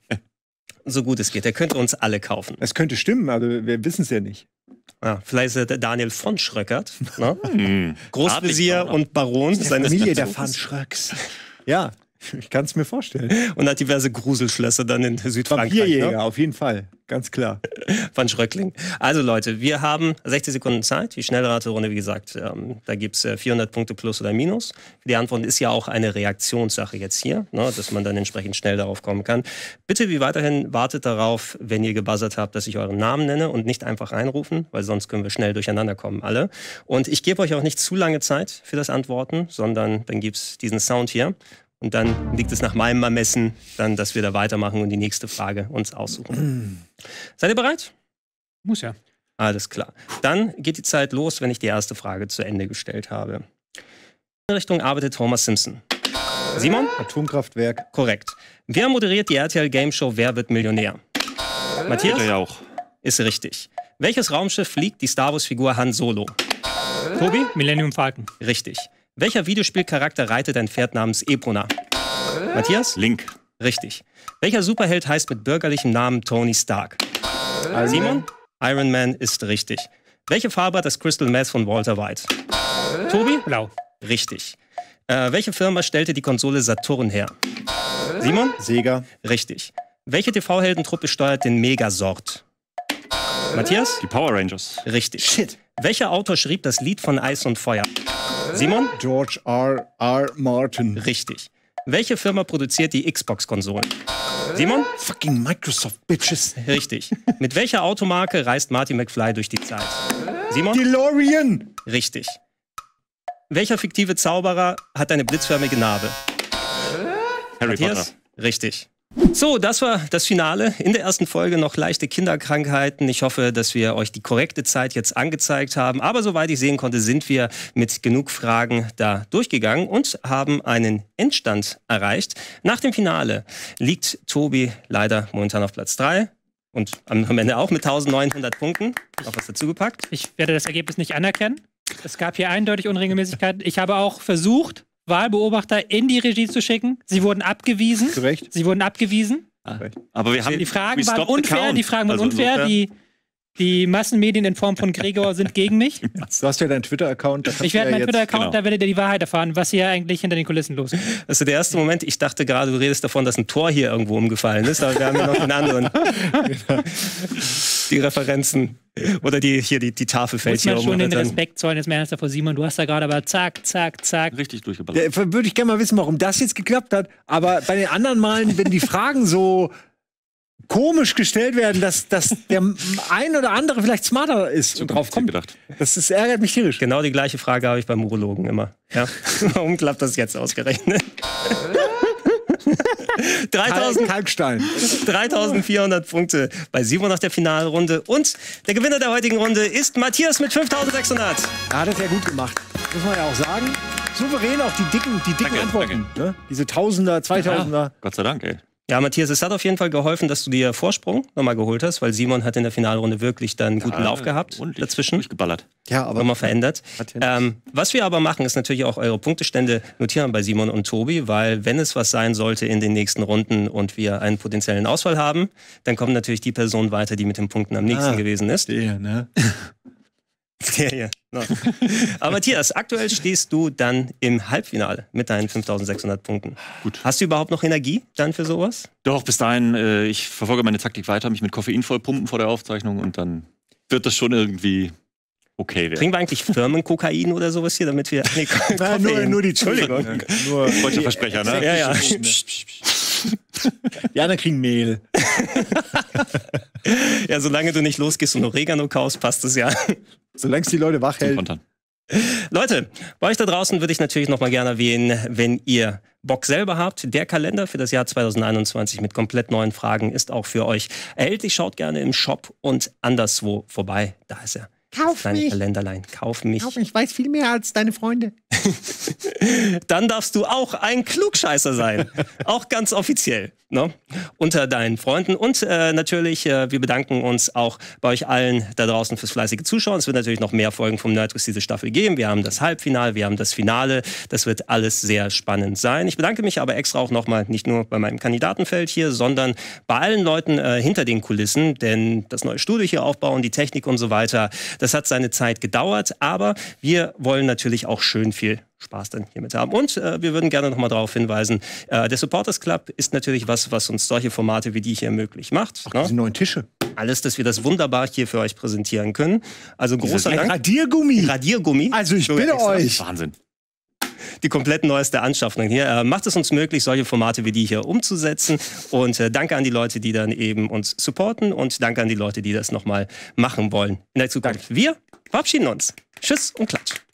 So gut es geht. Er könnte uns alle kaufen. Es könnte stimmen, aber wir wissen es ja nicht. Ja, vielleicht ist er Daniel von Schröckert. Ne? Hm. Großvezier und Baron Der seines Familie der Bezirks. Van Schröcks. Ja, ich kann es mir vorstellen. Und hat diverse Gruselschlösser dann in Südfrankreich. Vampirjäger, Ne? auf jeden Fall. Ganz klar. Van Schröckling. Also Leute, wir haben sechzig Sekunden Zeit. Die Schnellraterunde, wie gesagt, ähm, da gibt es äh, vierhundert Punkte plus oder minus. Die Antwort ist ja auch eine Reaktionssache jetzt hier, ne, dass man dann entsprechend schnell darauf kommen kann. Bitte wie weiterhin wartet darauf, wenn ihr gebuzzert habt, dass ich euren Namen nenne und nicht einfach reinrufen, weil sonst können wir schnell durcheinander kommen alle. Und ich gebe euch auch nicht zu lange Zeit für das Antworten, sondern dann gibt es diesen Sound hier. Und dann liegt es nach meinem Ermessen, dann, dass wir da weitermachen und die nächste Frage uns aussuchen. Seid ihr bereit? Muss ja. Alles klar. Dann geht die Zeit los, wenn ich die erste Frage zu Ende gestellt habe. In Richtung arbeitet Homer Simpson. Simon? Atomkraftwerk. Korrekt. Wer moderiert die R T L Game Show Wer wird Millionär? Matthias? Ja auch. Ist richtig. Welches Raumschiff fliegt die Star Wars-Figur Han Solo? Tobi? Millennium Falcon. Richtig. Welcher Videospielcharakter reitet ein Pferd namens Epona? Matthias? Link. Richtig. Welcher Superheld heißt mit bürgerlichem Namen Tony Stark? Iron Simon? Iron Man ist richtig. Welche Farbe hat das Crystal Meth von Walter White? Tobi? Blau. Richtig. Äh, welche Firma stellte die Konsole Saturn her? Simon? Sega. Richtig. Welche T V-Heldentruppe steuert den Megasort? Matthias? Die Power Rangers. Richtig. Shit. Welcher Autor schrieb das Lied von Eis und Feuer? Simon? George R. R. Martin. Richtig. Welche Firma produziert die Xbox-Konsolen? Simon? Fucking Microsoft, Bitches. Richtig. Mit welcher Automarke reist Marty McFly durch die Zeit? Simon? DeLorean. Richtig. Welcher fiktive Zauberer hat eine blitzförmige Narbe? Harry Matthias? Potter. Richtig. So, das war das Finale. In der ersten Folge noch leichte Kinderkrankheiten. Ich hoffe, dass wir euch die korrekte Zeit jetzt angezeigt haben. Aber soweit ich sehen konnte, sind wir mit genug Fragen da durchgegangen und haben einen Endstand erreicht. Nach dem Finale liegt Tobi leider momentan auf Platz drei. Und am Ende auch mit eintausendneunhundert Punkten. Noch was dazugepackt. Ich werde das Ergebnis nicht anerkennen. Es gab hier eindeutig Unregelmäßigkeiten. Ich habe auch versucht, Wahlbeobachter in die Regie zu schicken. Sie wurden abgewiesen. Zu Recht. Sie wurden abgewiesen. Aber wir haben Die Fragen we waren stopped the unfair. count. Die Fragen waren Also unfair. insofern- Die, die Massenmedien in Form von Gregor sind gegen mich. Du hast ja deinen Twitter-Account. da kannst Ich du werde ja meinen jetzt- Twitter-Account, genau. da werdet ihr die Wahrheit erfahren, was hier eigentlich hinter den Kulissen los ist. Das ist der erste Moment, ich dachte gerade, du redest davon, dass ein Tor hier irgendwo umgefallen ist, aber wir haben ja noch den anderen. Die Referenzen. Oder die, hier, die, die Tafel fällt Muss hier man um. schon und den dann- Respekt zollen, jetzt mehr ernster vor Simon. Du hast da gerade aber zack, zack, zack. richtig durchgeballert. Ja, würde ich gerne mal wissen, warum das jetzt geklappt hat. Aber bei den anderen Malen, wenn die Fragen so komisch gestellt werden, dass, dass der ein oder andere vielleicht smarter ist und drauf kommt, gedacht. das ist, ärgert mich tierisch. Genau die gleiche Frage habe ich beim Urologen immer. Ja. Warum klappt das jetzt ausgerechnet? dreitausend Kalkstein. dreitausendvierhundert Punkte bei Simon nach der Finalrunde. Und der Gewinner der heutigen Runde ist Matthias mit fünftausendsechshundert. Er hat es ja gut gemacht. Muss man ja auch sagen. Souverän auch die dicken, die dicken Danke, Antworten. Ne? Diese Tausender, Zweitausender. Gott sei Dank, ey. Ja, Matthias, es hat auf jeden Fall geholfen, dass du dir Vorsprung nochmal geholt hast, weil Simon hat in der Finalrunde wirklich dann einen guten Lauf gehabt Und dazwischen. durchgeballert. Ja, aber Nochmal verändert. Hat ja Ähm, was wir aber machen, ist natürlich auch eure Punktestände notieren bei Simon und Tobi, weil wenn es was sein sollte in den nächsten Runden und wir einen potenziellen Ausfall haben, dann kommt natürlich die Person weiter, die mit den Punkten am nächsten Ah. gewesen ist. der, ne? Ja, ja. No. Aber Matthias, aktuell stehst du dann im Halbfinale mit deinen fünftausendsechshundert Punkten. Gut. Hast du überhaupt noch Energie dann für sowas? Doch, bis dahin, äh, ich verfolge meine Taktik weiter, mich mit Koffein vollpumpen vor der Aufzeichnung und dann wird das schon irgendwie okay werden. Kriegen wir eigentlich Firmenkokain oder sowas hier, damit wir... Nee, Nein, nur, nur die Entschuldigung. Ja, nur Deutscher Versprecher, ne? Ja, ja. Die anderen kriegen Mehl. Ja, solange du nicht losgehst und Oregano kaufst, passt es ja. Solange es die Leute wach hält. Spontan. Leute, bei euch da draußen würde ich natürlich noch mal gerne erwähnen, wenn ihr Bock selber habt, der Kalender für das Jahr zweitausendeinundzwanzig mit komplett neuen Fragen ist auch für euch erhältlich. Schaut gerne im Shop und anderswo vorbei. Da ist er. Kauf Dein mich. Kalenderlein. Kauf mich. Kauf mich. Ich weiß viel mehr als deine Freunde. Dann darfst du auch ein Klugscheißer sein. Auch ganz offiziell. Ne? Unter deinen Freunden. Und äh, natürlich, äh, wir bedanken uns auch bei euch allen da draußen fürs fleißige Zuschauen. Es wird natürlich noch mehr Folgen vom Nerdquiz diese Staffel geben. Wir haben das Halbfinale, wir haben das Finale. Das wird alles sehr spannend sein. Ich bedanke mich aber extra auch nochmal, nicht nur bei meinem Kandidatenfeld hier, sondern bei allen Leuten äh, hinter den Kulissen. Denn das neue Studio hier aufbauen, die Technik und so weiter, das hat seine Zeit gedauert. Aber wir wollen natürlich auch schön viel Spaß dann hiermit haben. Und äh, wir würden gerne nochmal darauf hinweisen, äh, der Supporters Club ist natürlich was, was uns solche Formate wie die hier möglich macht. Ach, ne? diese neuen Tische. Alles, dass wir das wunderbar hier für euch präsentieren können. Also großer Ein Dank. Radiergummi. Radiergummi. Also ich Sogar bitte extra. euch. Wahnsinn. Die komplett neueste Anschaffung hier. Äh, macht es uns möglich, solche Formate wie die hier umzusetzen. Und äh, danke an die Leute, die dann eben uns supporten. Und danke an die Leute, die das nochmal machen wollen in der Zukunft. Wir verabschieden uns. Tschüss und Klatsch.